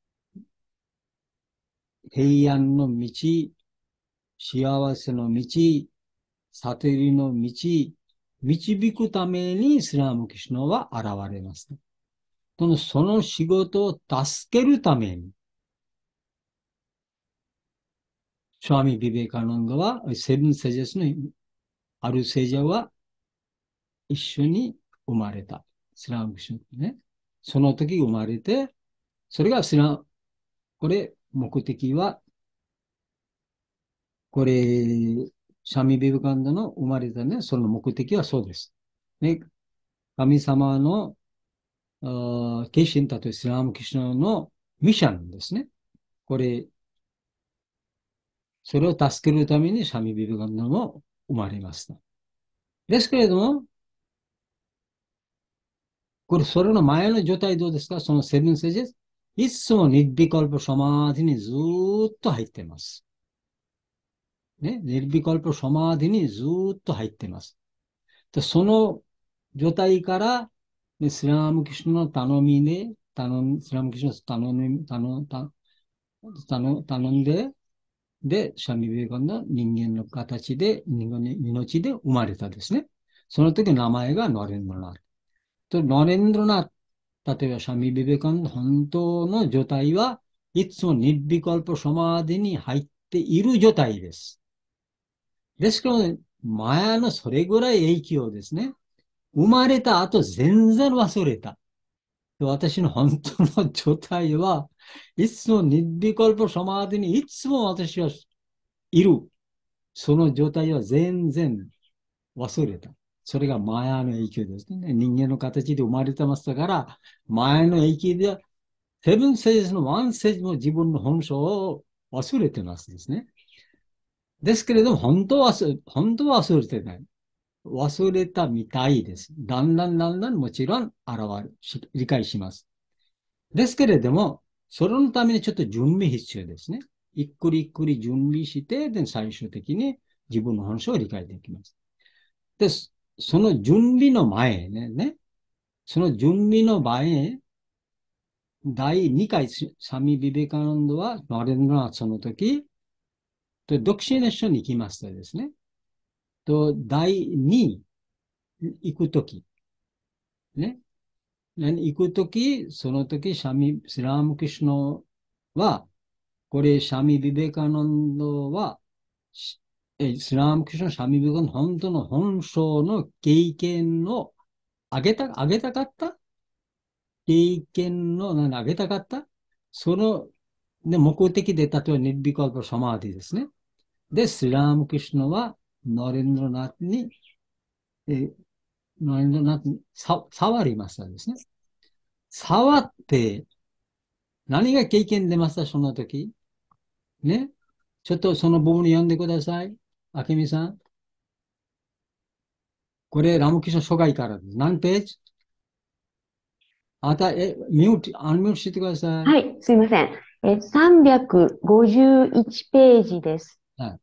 平安の道、幸せの道、悟りの道、導くためにスラームキシュノは現れます。その仕事を助けるために、シュワミ・ビベカノンドは、セブン・セジェスのある聖者は一緒に生まれた。スラムキシュノね。その時生まれて、それがこれ、目的は、これ、シャミ・ビベカノンドの生まれたね、その目的はそうです。ね、神様の決心だとイスラムキシュノのミッションですね。これ、それを助けるためにシャミ・ビベカンダも生まれました。ですけれども、これ、それの前の状態どうですかそのセブンセージェス。いつもニッビコルポシャマーディにずーっと入っています。ね。ニッビコルポシャマーディにずーっと入っています。でその状態から、ね、スラムキシュの頼みで、スラムキシュの頼んで、で、シャミ・ビベカンの人間の形で、人間の命で生まれたですね。その時の名前がノレンドラナーと、ノレンドラナー、例えばシャミ・ビベカンの本当の状態はいつもニッビコルポ・シャマーディに入っている状態です。ですから、前のそれぐらい影響ですね。生まれた後全然忘れた。私の本当の状態はいつもニッビコルポ・シャマーディにいつも私はいる。その状態は全然忘れた。それがマヤの影響ですね。人間の形で生まれてましたから、マヤの影響で、セブンセージのワンセージも自分の本性を忘れてますですね。ですけれども、本当は忘れてない。忘れたみたいです。だんだんだんだんもちろん理解します。ですけれども、それのためにちょっと準備必要ですね。ゆっくりゆっくり準備して、で最終的に自分の本性を理解できます。で、その準備の前その準備の前、第2回、サミ・ビベカナンドは、ナレンドラーツの時、独身の人に行きましたですね。第2行く時、ね。行く時、その時、スラームキシュノは、これ、シャミ・ビベカナンドは、スラームキシュノ、シャミ・ビベカナンド、本当の本性の経験をあげたかった経験のあげたかったその、ね、目的で、例えばニッビカルパサマーディですね。で、スラームキシュノは、ノレンドナツに、ノレンドナツに触りましたですね。触って、何が経験出ましたその時。ね。ちょっとその部分読んでください。あけみさん。これ、ラムキシュの初回からです。何ページあなた、アンミュートしてください。 はい、すいません。351ページです。 はい。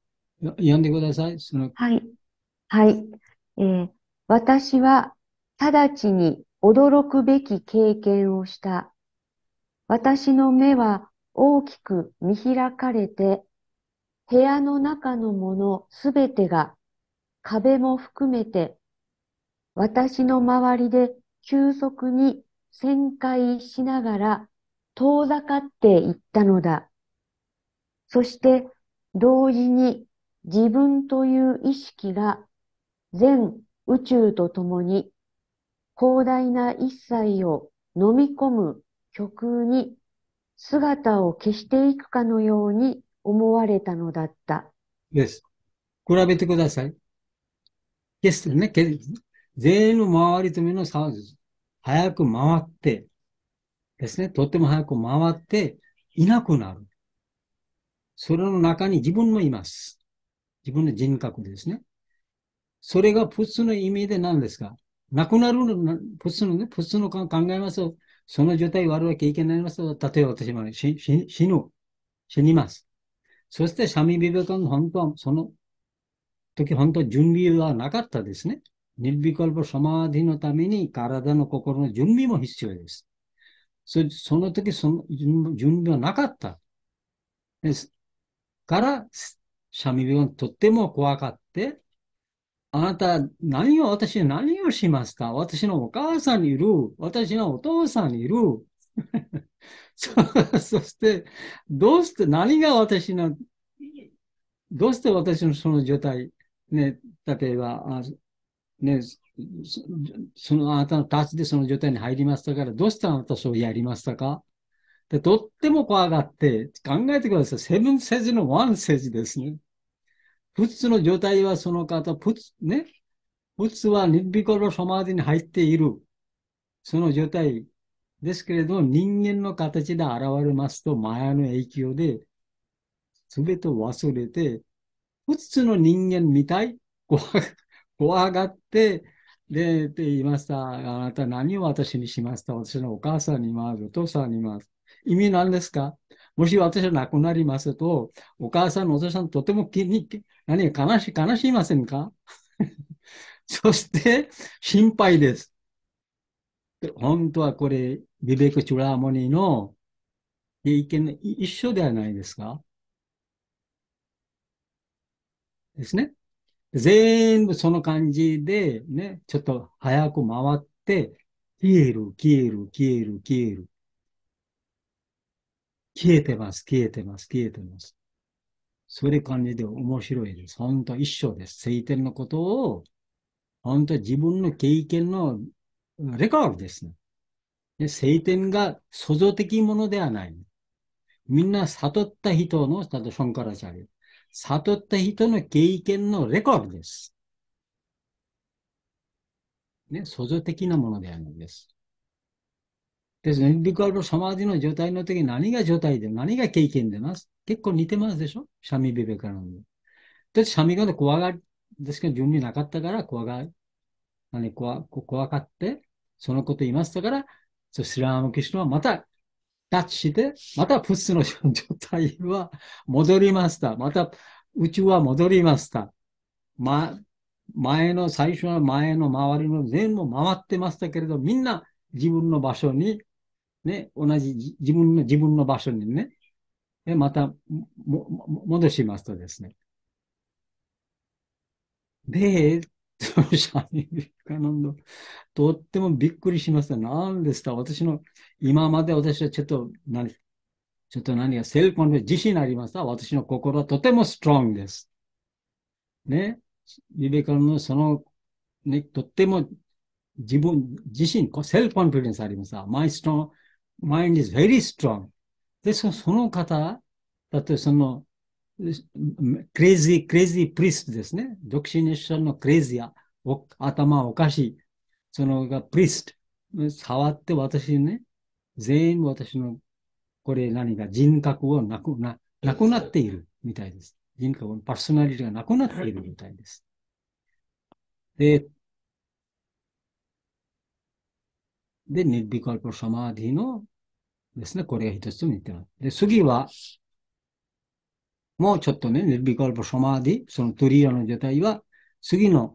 読んでください。 はい、はい。私は直ちに驚くべき経験をした。私の目は大きく見開かれて、部屋の中のものすべてが壁も含めて私の周りで急速に旋回しながら遠ざかっていったのだ。そして同時に自分という意識が全宇宙とともに広大な一切を飲み込む極空に姿を消していくかのように思われたのだった。 です。比べてください。消すね。全員の周りと目の差です。早く回ってですね。とっても早く回っていなくなる。それの中に自分もいます。自分の人格ですね。それがプツの意味で何ですか？なくなるの、プツの考えますと、その状態があるわけいけないますと、例えば私は死にます。そして、シャミビベカの本当は、その時、本当は準備はなかったですね。ニルビカルパサマーディのために体の心の準備も必要です。その時、その準備はなかったですから、シャミビベカとっても怖がって、あなた、私に何をしますか？私のお母さんにいる。私のお父さんにいる。そそして、何がどうして私のその状態、ね、例えば、ね、あなたのタッチでその状態に入りましたから、どうしてあなたそうやりましたか？で、とっても怖がって考えてください。セブンセジのワンセジですね。プツの状態はその方、プツはニッビコロサマーディに入っている。その状態ですけれども、人間の形で現れますと、マヤの影響で全てを忘れて、普通の人間みたい、怖怖がって、って言いました。あなた何を私にしました？私のお母さんにます、お父さんにます。意味何ですか？もし私が亡くなりますと、お母さん、お父さん、とても悲しいませんか？そして、心配です。本当はこれ、ビベクチュラーモニーの経験一緒ではないですか？ですね。全部その感じで、ね、ちょっと早く回って、消える、消える、消える、消える。消えてます、消えてます、消えてます。そういう感じで面白いです。本当一緒です。聖典のことを、本当自分の経験のレコードですね。で聖典が創造的ものではない。みんな悟った人の、例えばションカラチャリ。悟った人の経験のレコードです。ね、創造的なものではないです。ですね。リカルド・サマーディの状態の時に何が状態で、何が経験でます。結構似てますでしょ？シャミ・ビベカなんで。で、シャミが怖がり、ですけど準備なかったから怖がって、そのこと言いましたから、スラーム・キシュはまたタッチして、またプスの状態は戻りました。また宇宙は戻りました。ま、最初の前の周りの全部回ってましたけれど、みんな自分の場所にね、同じ自分の場所にね、また戻しますとですね。で、シャミビカナンド、とってもびっくりしました。なんですか？今まで私はちょっと何が、セルフコンフィデンス自信ありました。私の心はとてもストロングです。ね。ビベカナンドのね、とっても自身、セルフコンフィデンスあります。mind is very strong. で、その方、だってクレイジープリストですね。独身熱者のクレイジー、頭おかしい。プリスト。触って私ね、全部私の、これ何か人格をなくなっているみたいです。人格、パーソナリティがなくなっているみたいです。で、 で、ニルビカルパサマディのですね、これが一つ見てます。で、次は、もうちょっとね、ニルビカルパサマディ、そのトリアの状態は、次の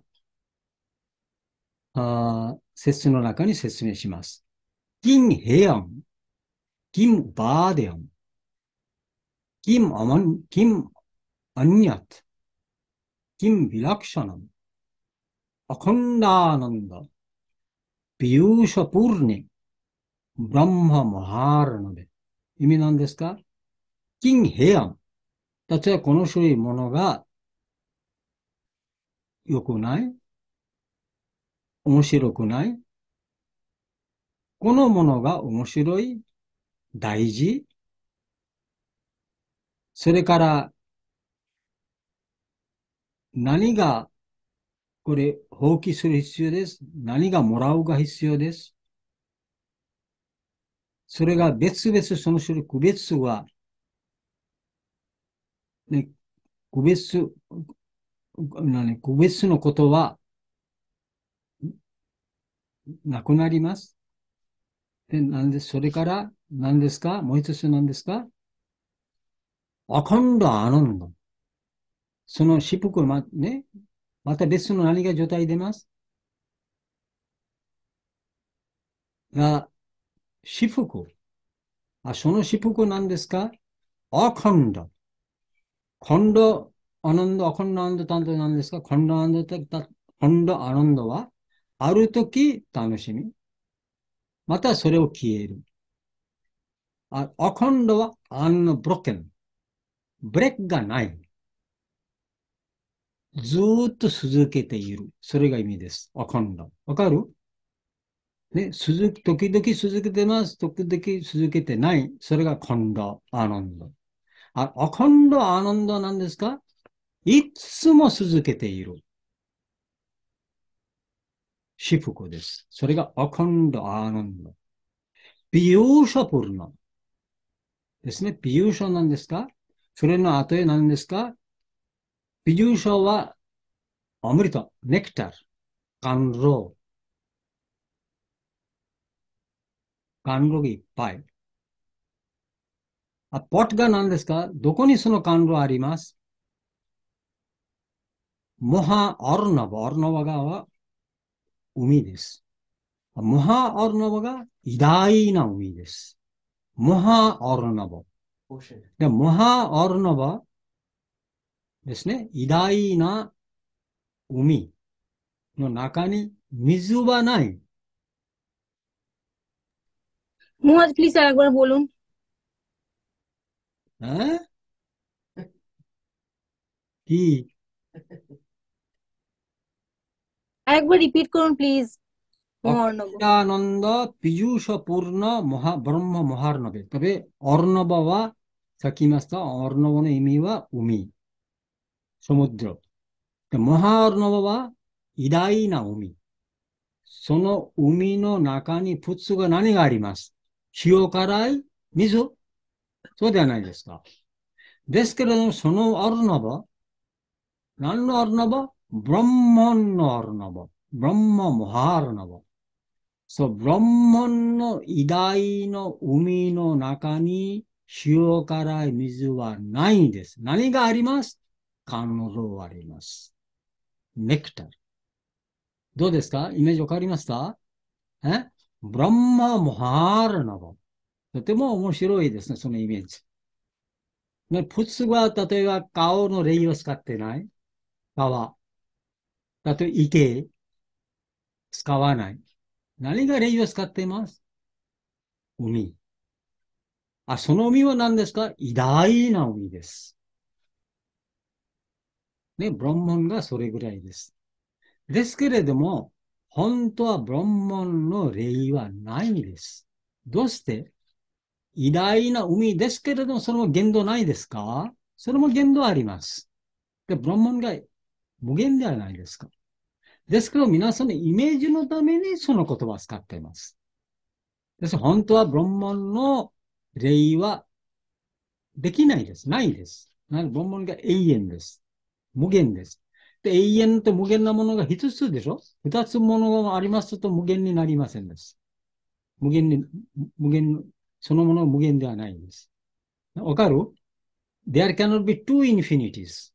説の中に説明します。金ヘアン、金バーデアン、金アマン、金アンニャット、金ビラクシャナン、アコンダーナンダ、ピユーシャプールニ、ブランママハーラナベ。意味なんですか？金ヘアン。例えばこの種類ものが良くない？面白くない？このものが面白い？大事？それから何がこれ放棄する必要です。何がもらうが必要です。それが別々その種類区別は、ね、区別、区別のことはなくなります。で、それから何ですか？もう一つ何ですか？アカンダアナンダ。その四福ね、また別の何が状態出ますが、四福。その四福なんですか？アカンダ。今度、アナンダ、アカンダアンダ担当なんですか？今度アンダ、今度アナンダは、あるとき楽しみ。またそれを消える。アカンダはアンブロッケン。ブレークがない。ずーっと続けている。それが意味です。アカンダ。わかるね、時々続けてます。時々続けてない。それがカンダ、アナンダ。アカンダ、アナンダなんですか？いつも続けている。私服です。それがアカンダ、アナンダ。ビユーシャプルナですね。ビユーシャなんですか？それの後へ何ですか？ビユーシャはアムリタ、ネクタル、甘露、甘露がいっぱい。ポットが何ですか？どこにその甘露あります？モハ・アルナバ、アルナバがは海です。モハ・アルナバが偉大な海です。モハ・アルナバ。で、モハ・アルナバですね。偉大な海の中に水はない。 মুহাজ please আর একবার বলুন। কি? আরেকবার রিপিট করুন প্লিজ। মহার্ণব। অখণ্ডানন্দ পীযুষপূর্ণ ব্রহ্ম মহার্ণবে। তবে অর্ণবは、さっき言いました、অর্ণবの意味は海、সমুদ্র。で、モハールノバは偉大な海。その海の中に普通が何があります？塩辛い水？そうではないですか。ですけれども、そのアルナバ、何のアルナバ？ブランマンのアルナバ。ブランマモハールナバ。そう、ブランマンの偉大の海の中に塩辛い水はないんです。何があります？甘露あります。ネクタル。どうですか？イメージわかりますか？ブランマモハールナバ。とても面白いですね、そのイメージ。ね、プツは例えば顔の霊を使ってない川。例えば池、使わない。何が霊を使っています？海。その海は何ですか？偉大な海です。ね、ブランマンがそれぐらいです。ですけれども、本当はブランマンの霊はないんです。どうして？偉大な海ですけれども、それも限度ないですか？それも限度あります。で、ブランマンが無限ではないですか。ですけど、皆さんのイメージのためにその言葉を使っています。です。本当はブランマンの霊はできないです。ないです。ブランマンが永遠です。無限です。で、永遠と無限なものが一つでしょ？二つものがありますと無限になりませんです。 無限に、無限、そのものは無限ではないんです。わかる？ ?There cannot be two infinities.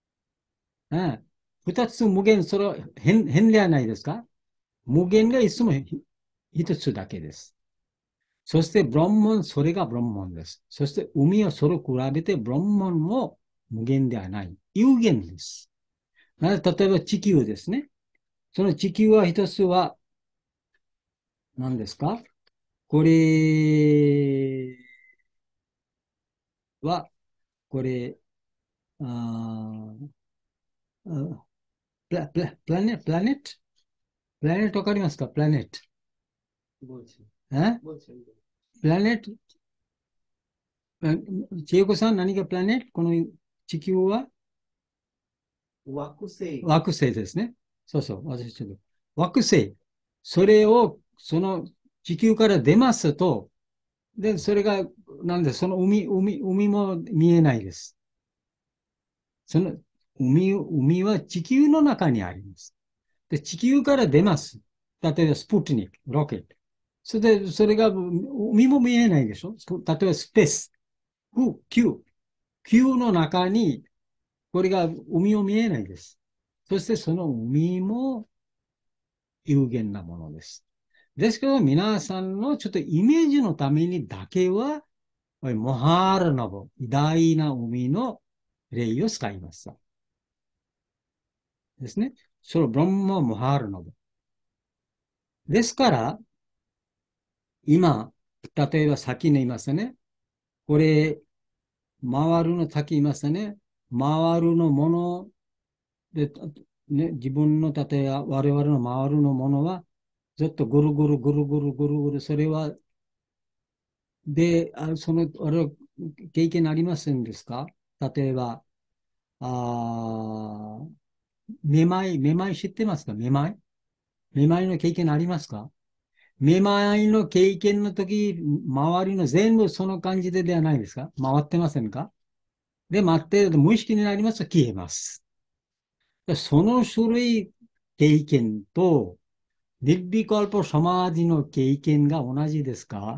二つ無限、それは変ではないですか？無限がいつも一つだけです。そして、ブランマン、それがブランマンです。そして、海はそれを比べて、ブランマンも無限ではない。有限です。例えば地球ですね。その地球は一つは、何ですか？これは、これ、あープラネットプラネットわかりますか？プラネット。えプラネット、千代子さん、何がプラネット？この地球は惑星ですね。そうそう、私ちょっと。惑星。それを、その地球から出ますと、で、それが、なんで、その海も見えないです。その海は地球の中にあります。で、地球から出ます。例えば、スプートニク、ロケット。それで、それが、海も見えないでしょ？例えば、スペース、Q の中に、これが海を見えないです。そして、その海も有限なものです。ですけど、皆さんのちょっとイメージのためにだけは、モハールナボ、偉大な海の例を使いました。ですね。そのブランマ・モハールナボ。ですから、今、例えば先に言いましたね。これ、回るの先言いましたね。回るのもので、ね、自分の例えば我々の回るのものは、ずっとぐるぐるぐるぐるぐるぐる、それは、で、あれは経験ありませんですか？例えば、あめまい知ってますか？めまいの経験ありますか？めまいの経験の時、周りの全部その感じではないですか？回ってませんか？で、待ってると無意識になりますと消えます。その種類経験と、ニッビコルポサマーディの経験が同じですか？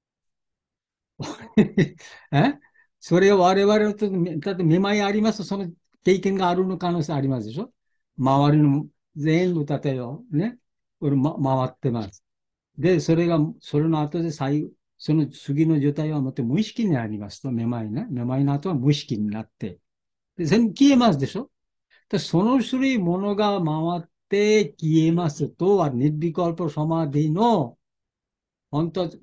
えそれを我々と、だってめまいありますと、その経験があるの可能性ありますでしょ？周りの全部、例えばね、これ、回ってます。で、それの後でその次の状態はまた無意識になりますと、めまいね。めまいの後は無意識になって、で全部消えますでしょ？でその種類ものが回って消えますとは、ニッビコルポサマディの、本当は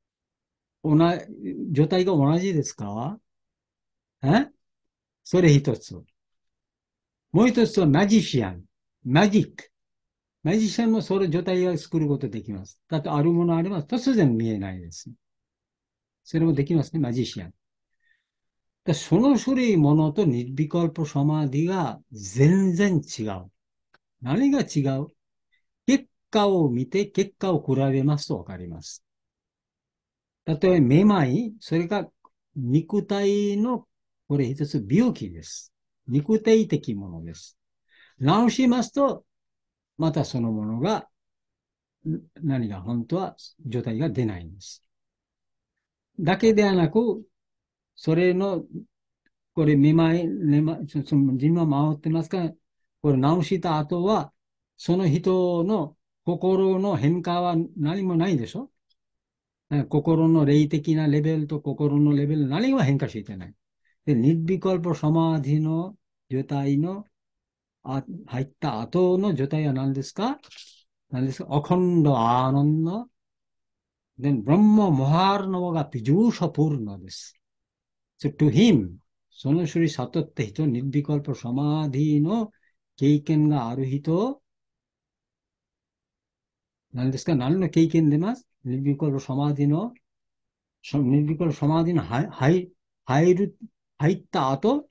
状態が同じですか？えそれ一つ。もう一つはマジシアン。マジック。マジシャンもその状態を作ることができます。だってあるものあります。突然見えないです。それもできますね、マジシャン。その種類ものとニッビコルポサマディが全然違う。何が違う？結果を見て結果を比べますとわかります。例えば、めまい、それが肉体の、これ一つ病気です。肉体的ものです。治しますと、またそのものが、何が本当は状態が出ないんです。だけではなく、それの、これめまい、その自分は回ってますから、これ治した後は、その人の心の変化は何もないでしょ？心の霊的なレベルと心のレベル、何も変化してない。で、ニッビコルポサマーディの状態の入った後の状態は何ですか？何ですか？アコンド・アーノンの、で、ブランマ・モハールのがピジューシャプールのです。So to him、その種類悟った人、ニッビコルポサマーディの経験がある人、何ですか？何の経験出ます？ニッビコルポサマーディの、ニッビコルポサマーディの入った後、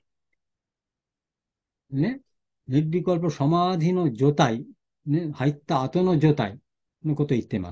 ね、ニッビコルポサマーディの状態、ね、入った後の状態のことを言っています。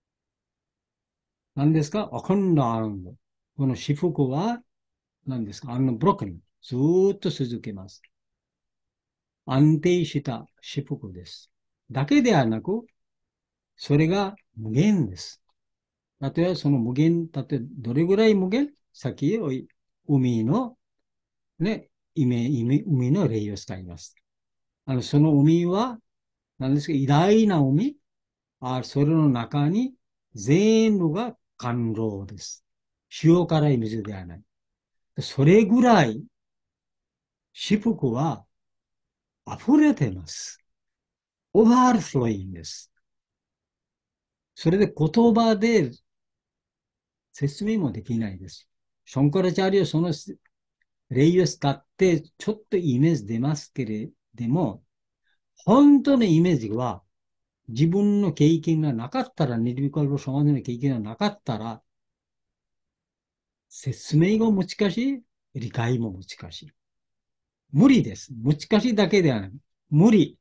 何ですか？アコンド・アーノンド。この至福は何ですか？ブロックにずーっと続けます。安定した至福です。だけではなく、それが無限です。 例えばその無限、例えばどれぐらい無限、さっき海の、ね、海の例を使います。その海は、何ですか、偉大な海、それの中に全部が甘露です。塩辛い水ではない。それぐらい、四福は溢れてます。オーバーフローインです。それで言葉で説明もできないです。ションカラチャーリはその例を使ってちょっとイメージ出ますけれども、本当のイメージは自分の経験がなかったら、ニルビカルボサマディの経験がなかったら、説明が難しい、理解も難しい。無理です。難しいだけではない。無理。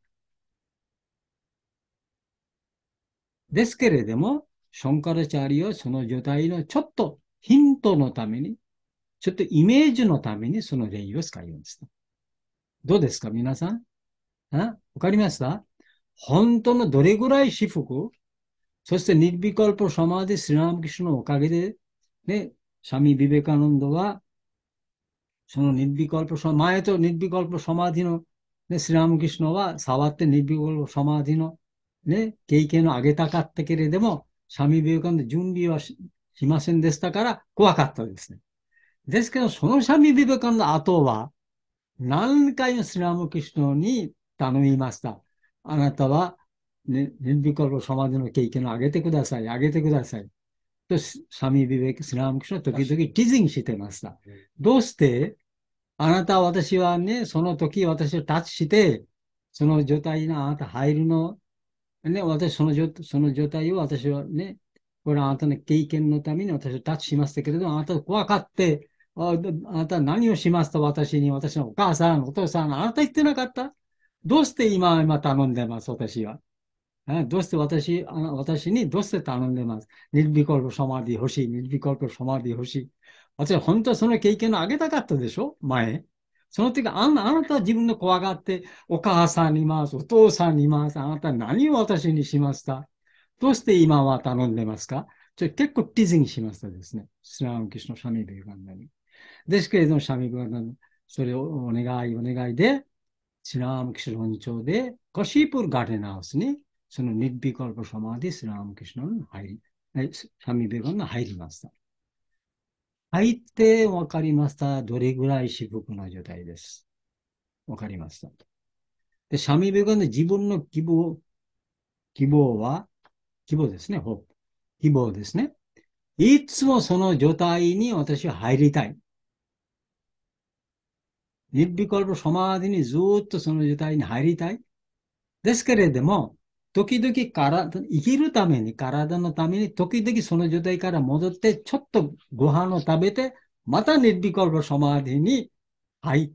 ですけれども、ションカラチャーリはその状態のちょっとヒントのために、ちょっとイメージのためにその例を使いました。どうですか皆さん？わかりました？本当のどれぐらい至福、そしてニッビカルプサマディスリラムキシュのおかげで、ね、シャミ・ビベカノンドは、そのニッビカルプサマ、前とニッビカルプサマディの、ね、スリラムキシュのは触ってニッビカルプサマディの、ね、経験を上げたかったけれども、シャミ・ビベカノンド準備はしませんでしたから怖かったですね。ですけど、そのシャミ・ビベカノンドの後は、何回もスリラムキシュノに頼みました。あなたは、ね、ニッビカルプサマディの経験を上げてください、上げてください。と、サミー・ビベク・スラムキシュの時々ティズンしてました。どうしてあなた、私はね、その時私をタッチして、その状態にあなた入るの、ね、私、その状態を私はね、これはあなたの経験のために私をタッチしましたけれども、あなた怖かって、あなた何をしますと私に、私のお母さん、お父さん、あなた言ってなかった？どうして今頼んでます、私は。どうして私にどうして頼んでます？ニルビコルプサマディ欲しい、ニルビコルプサマディ欲しい。私は本当はその経験をあげたかったでしょ前。その時あなたは自分の怖がって、お母さんにいます、お父さんにいます。あなたは何を私にしました？どうして今は頼んでますか？結構ティズにしましたですね。スラムキシュのシャミビガンダに。ですけれども、シャミビガンダに、それをお願いで、スラムキシュの日朝で、カシープルガーデンハウスに、そのニッビカルプサマディスラムキシュの入り、シャミビガンが入りました。入って分かりました。どれぐらい至福な状態です。分かりました。で、シャミビガンの自分の希望ですね。希望ですね。いつもその状態に私は入りたい。ニッビカルプサマディにずっとその状態に入りたい。ですけれども、時々生きるために、体のために、時々その状態から戻って、ちょっとご飯を食べて、またニッビカルプサマディに入って、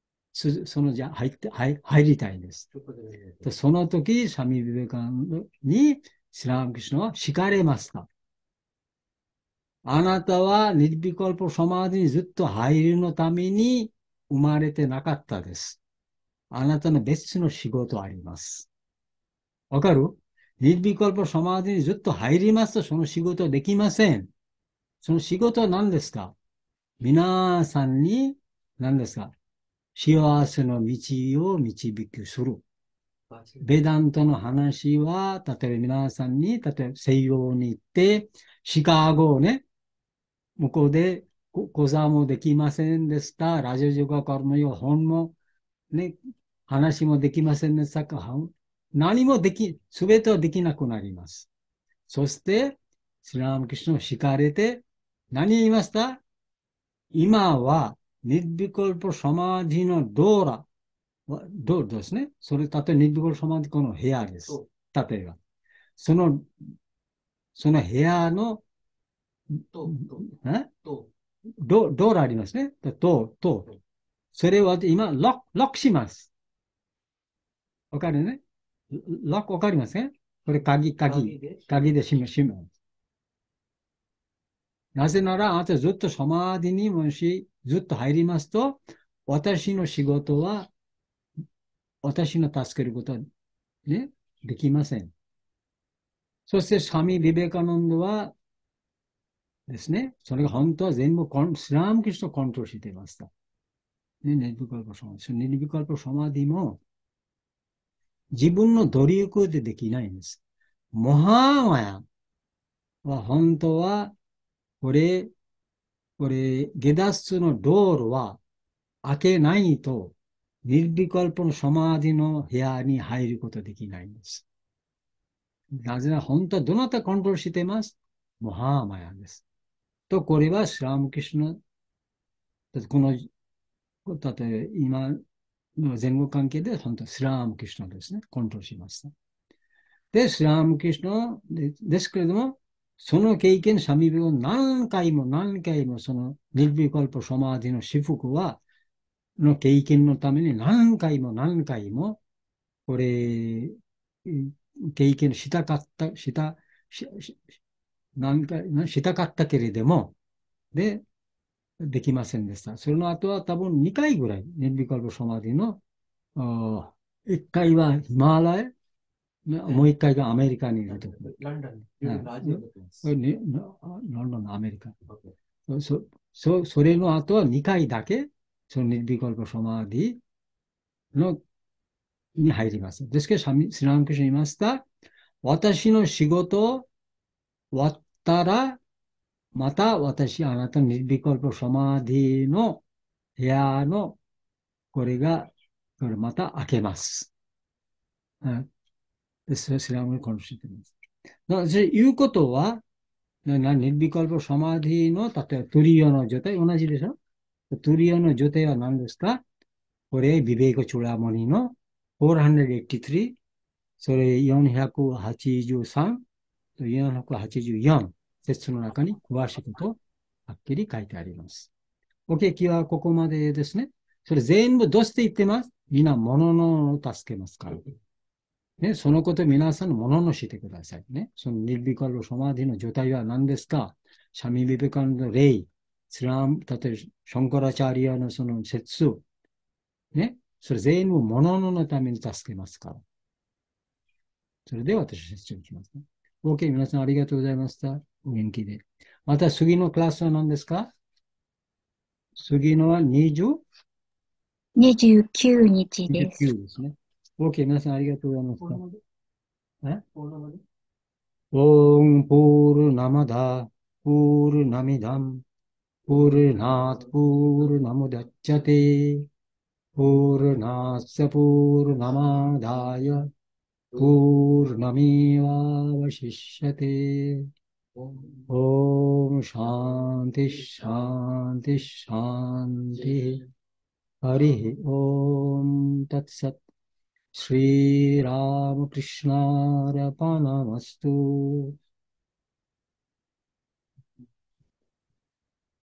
入りたいです。その時、シャミ・ビベカンドに、シラムキシュナは敷かれました。あなたはニッビカルプサマディにずっと入るのために生まれてなかったです。あなたの別の仕事あります。わかる？ニッビカルプサマディにずっと入りますと、その仕事はできません。その仕事は何ですか？皆さんに、何ですか？幸せの道を導きする。ベダントの話は、例えば皆さんに、例えば西洋に行って、シカゴをね、向こうで講座もできませんでした。ラジオジョガカルのよう本もね、話もできませんでしたか？何もすべてはできなくなります。そして、スリラムキシュの敷かれて、何言いました？今は、ニッビコルプサマディのドーラですね。それ、例えばニッビコルサマディコの部屋です。例えば。その部屋の、ドーラありますね。それは今、ロックします。わかるね？ロックわかりますね？これ鍵で閉めます。なぜなら、あなたずっとサマーディにもしずっと入りますと、私の仕事は、私の助けることはね、できません。そして、サミ・ビベカノンドは、 ですね。それが本当は全部スラムキリストをコントロールしていました。ね、ニルビカルパサマディ。そのニルビカルパサマディも自分の努力でできないんです。モハーマヤは本当は、これ、下脱の道路は開けないと、ニルビカルパのサマディの部屋に入ることできないんです。なぜなら本当はどなたコントロールしています？モハーマヤです。と、これはスラムキシュの、この、例えば今の前後関係で本当はスラムキシュのですね、コントロールしました。で、スラムキシュのですけれども、その経験、サミビを何回も何回も、そのニルビカルパサマディの至福は、の経験のために何回も何回も、これ、経験したかった、何回、したかったけれども、で、できませんでした。その後は多分2回ぐらい、ニルビカルパサマディの、1回はヒマラヤ、もう1回がアメリカにいるとき。ロンドンのアメリカ。それの後は2回だけ、そのニルビカルパサマディのに入ります。ですけど、スラムクシュに言いました。私の仕事終わったら、また私、あなたのニルビカルパサマディの部屋の、これまた開けます。で、スラムにコンシしています。いうことは、ニルビカルパサマディの、例えばトゥリオの状態、同じでしょ？トゥリオの状態は何ですか？これ、ビベイコチュラモニの483、それ483と484節の中に詳しいことをはっきり書いてあります。OK、今日はここまでですね。それ全部どうして言ってます？みんな物のを助けますから。ね、そのことを皆さんのもののしてくださいね。そのニルビカルサマディの状態は何ですか？シャミビベカンの例、スラム、例えばションカラチャリアのその説、ね、それ全部もののために助けますから。それで私説明しますね。OK、皆さんありがとうございました。お元気で。また次のクラスは何ですか？次のは20？ 29日です。 29ですね。OK、皆さんありがとうございました。オンプールナマダ、プールナミダン、プールナート、プールナムダッチャテ、プールナーサプールナマダヤ、プールナミワワシッシャテ、オムシャンティシャンティシャンティ、ハリオムタツサッ、श्री राम कृष्णार्पणमस्तु।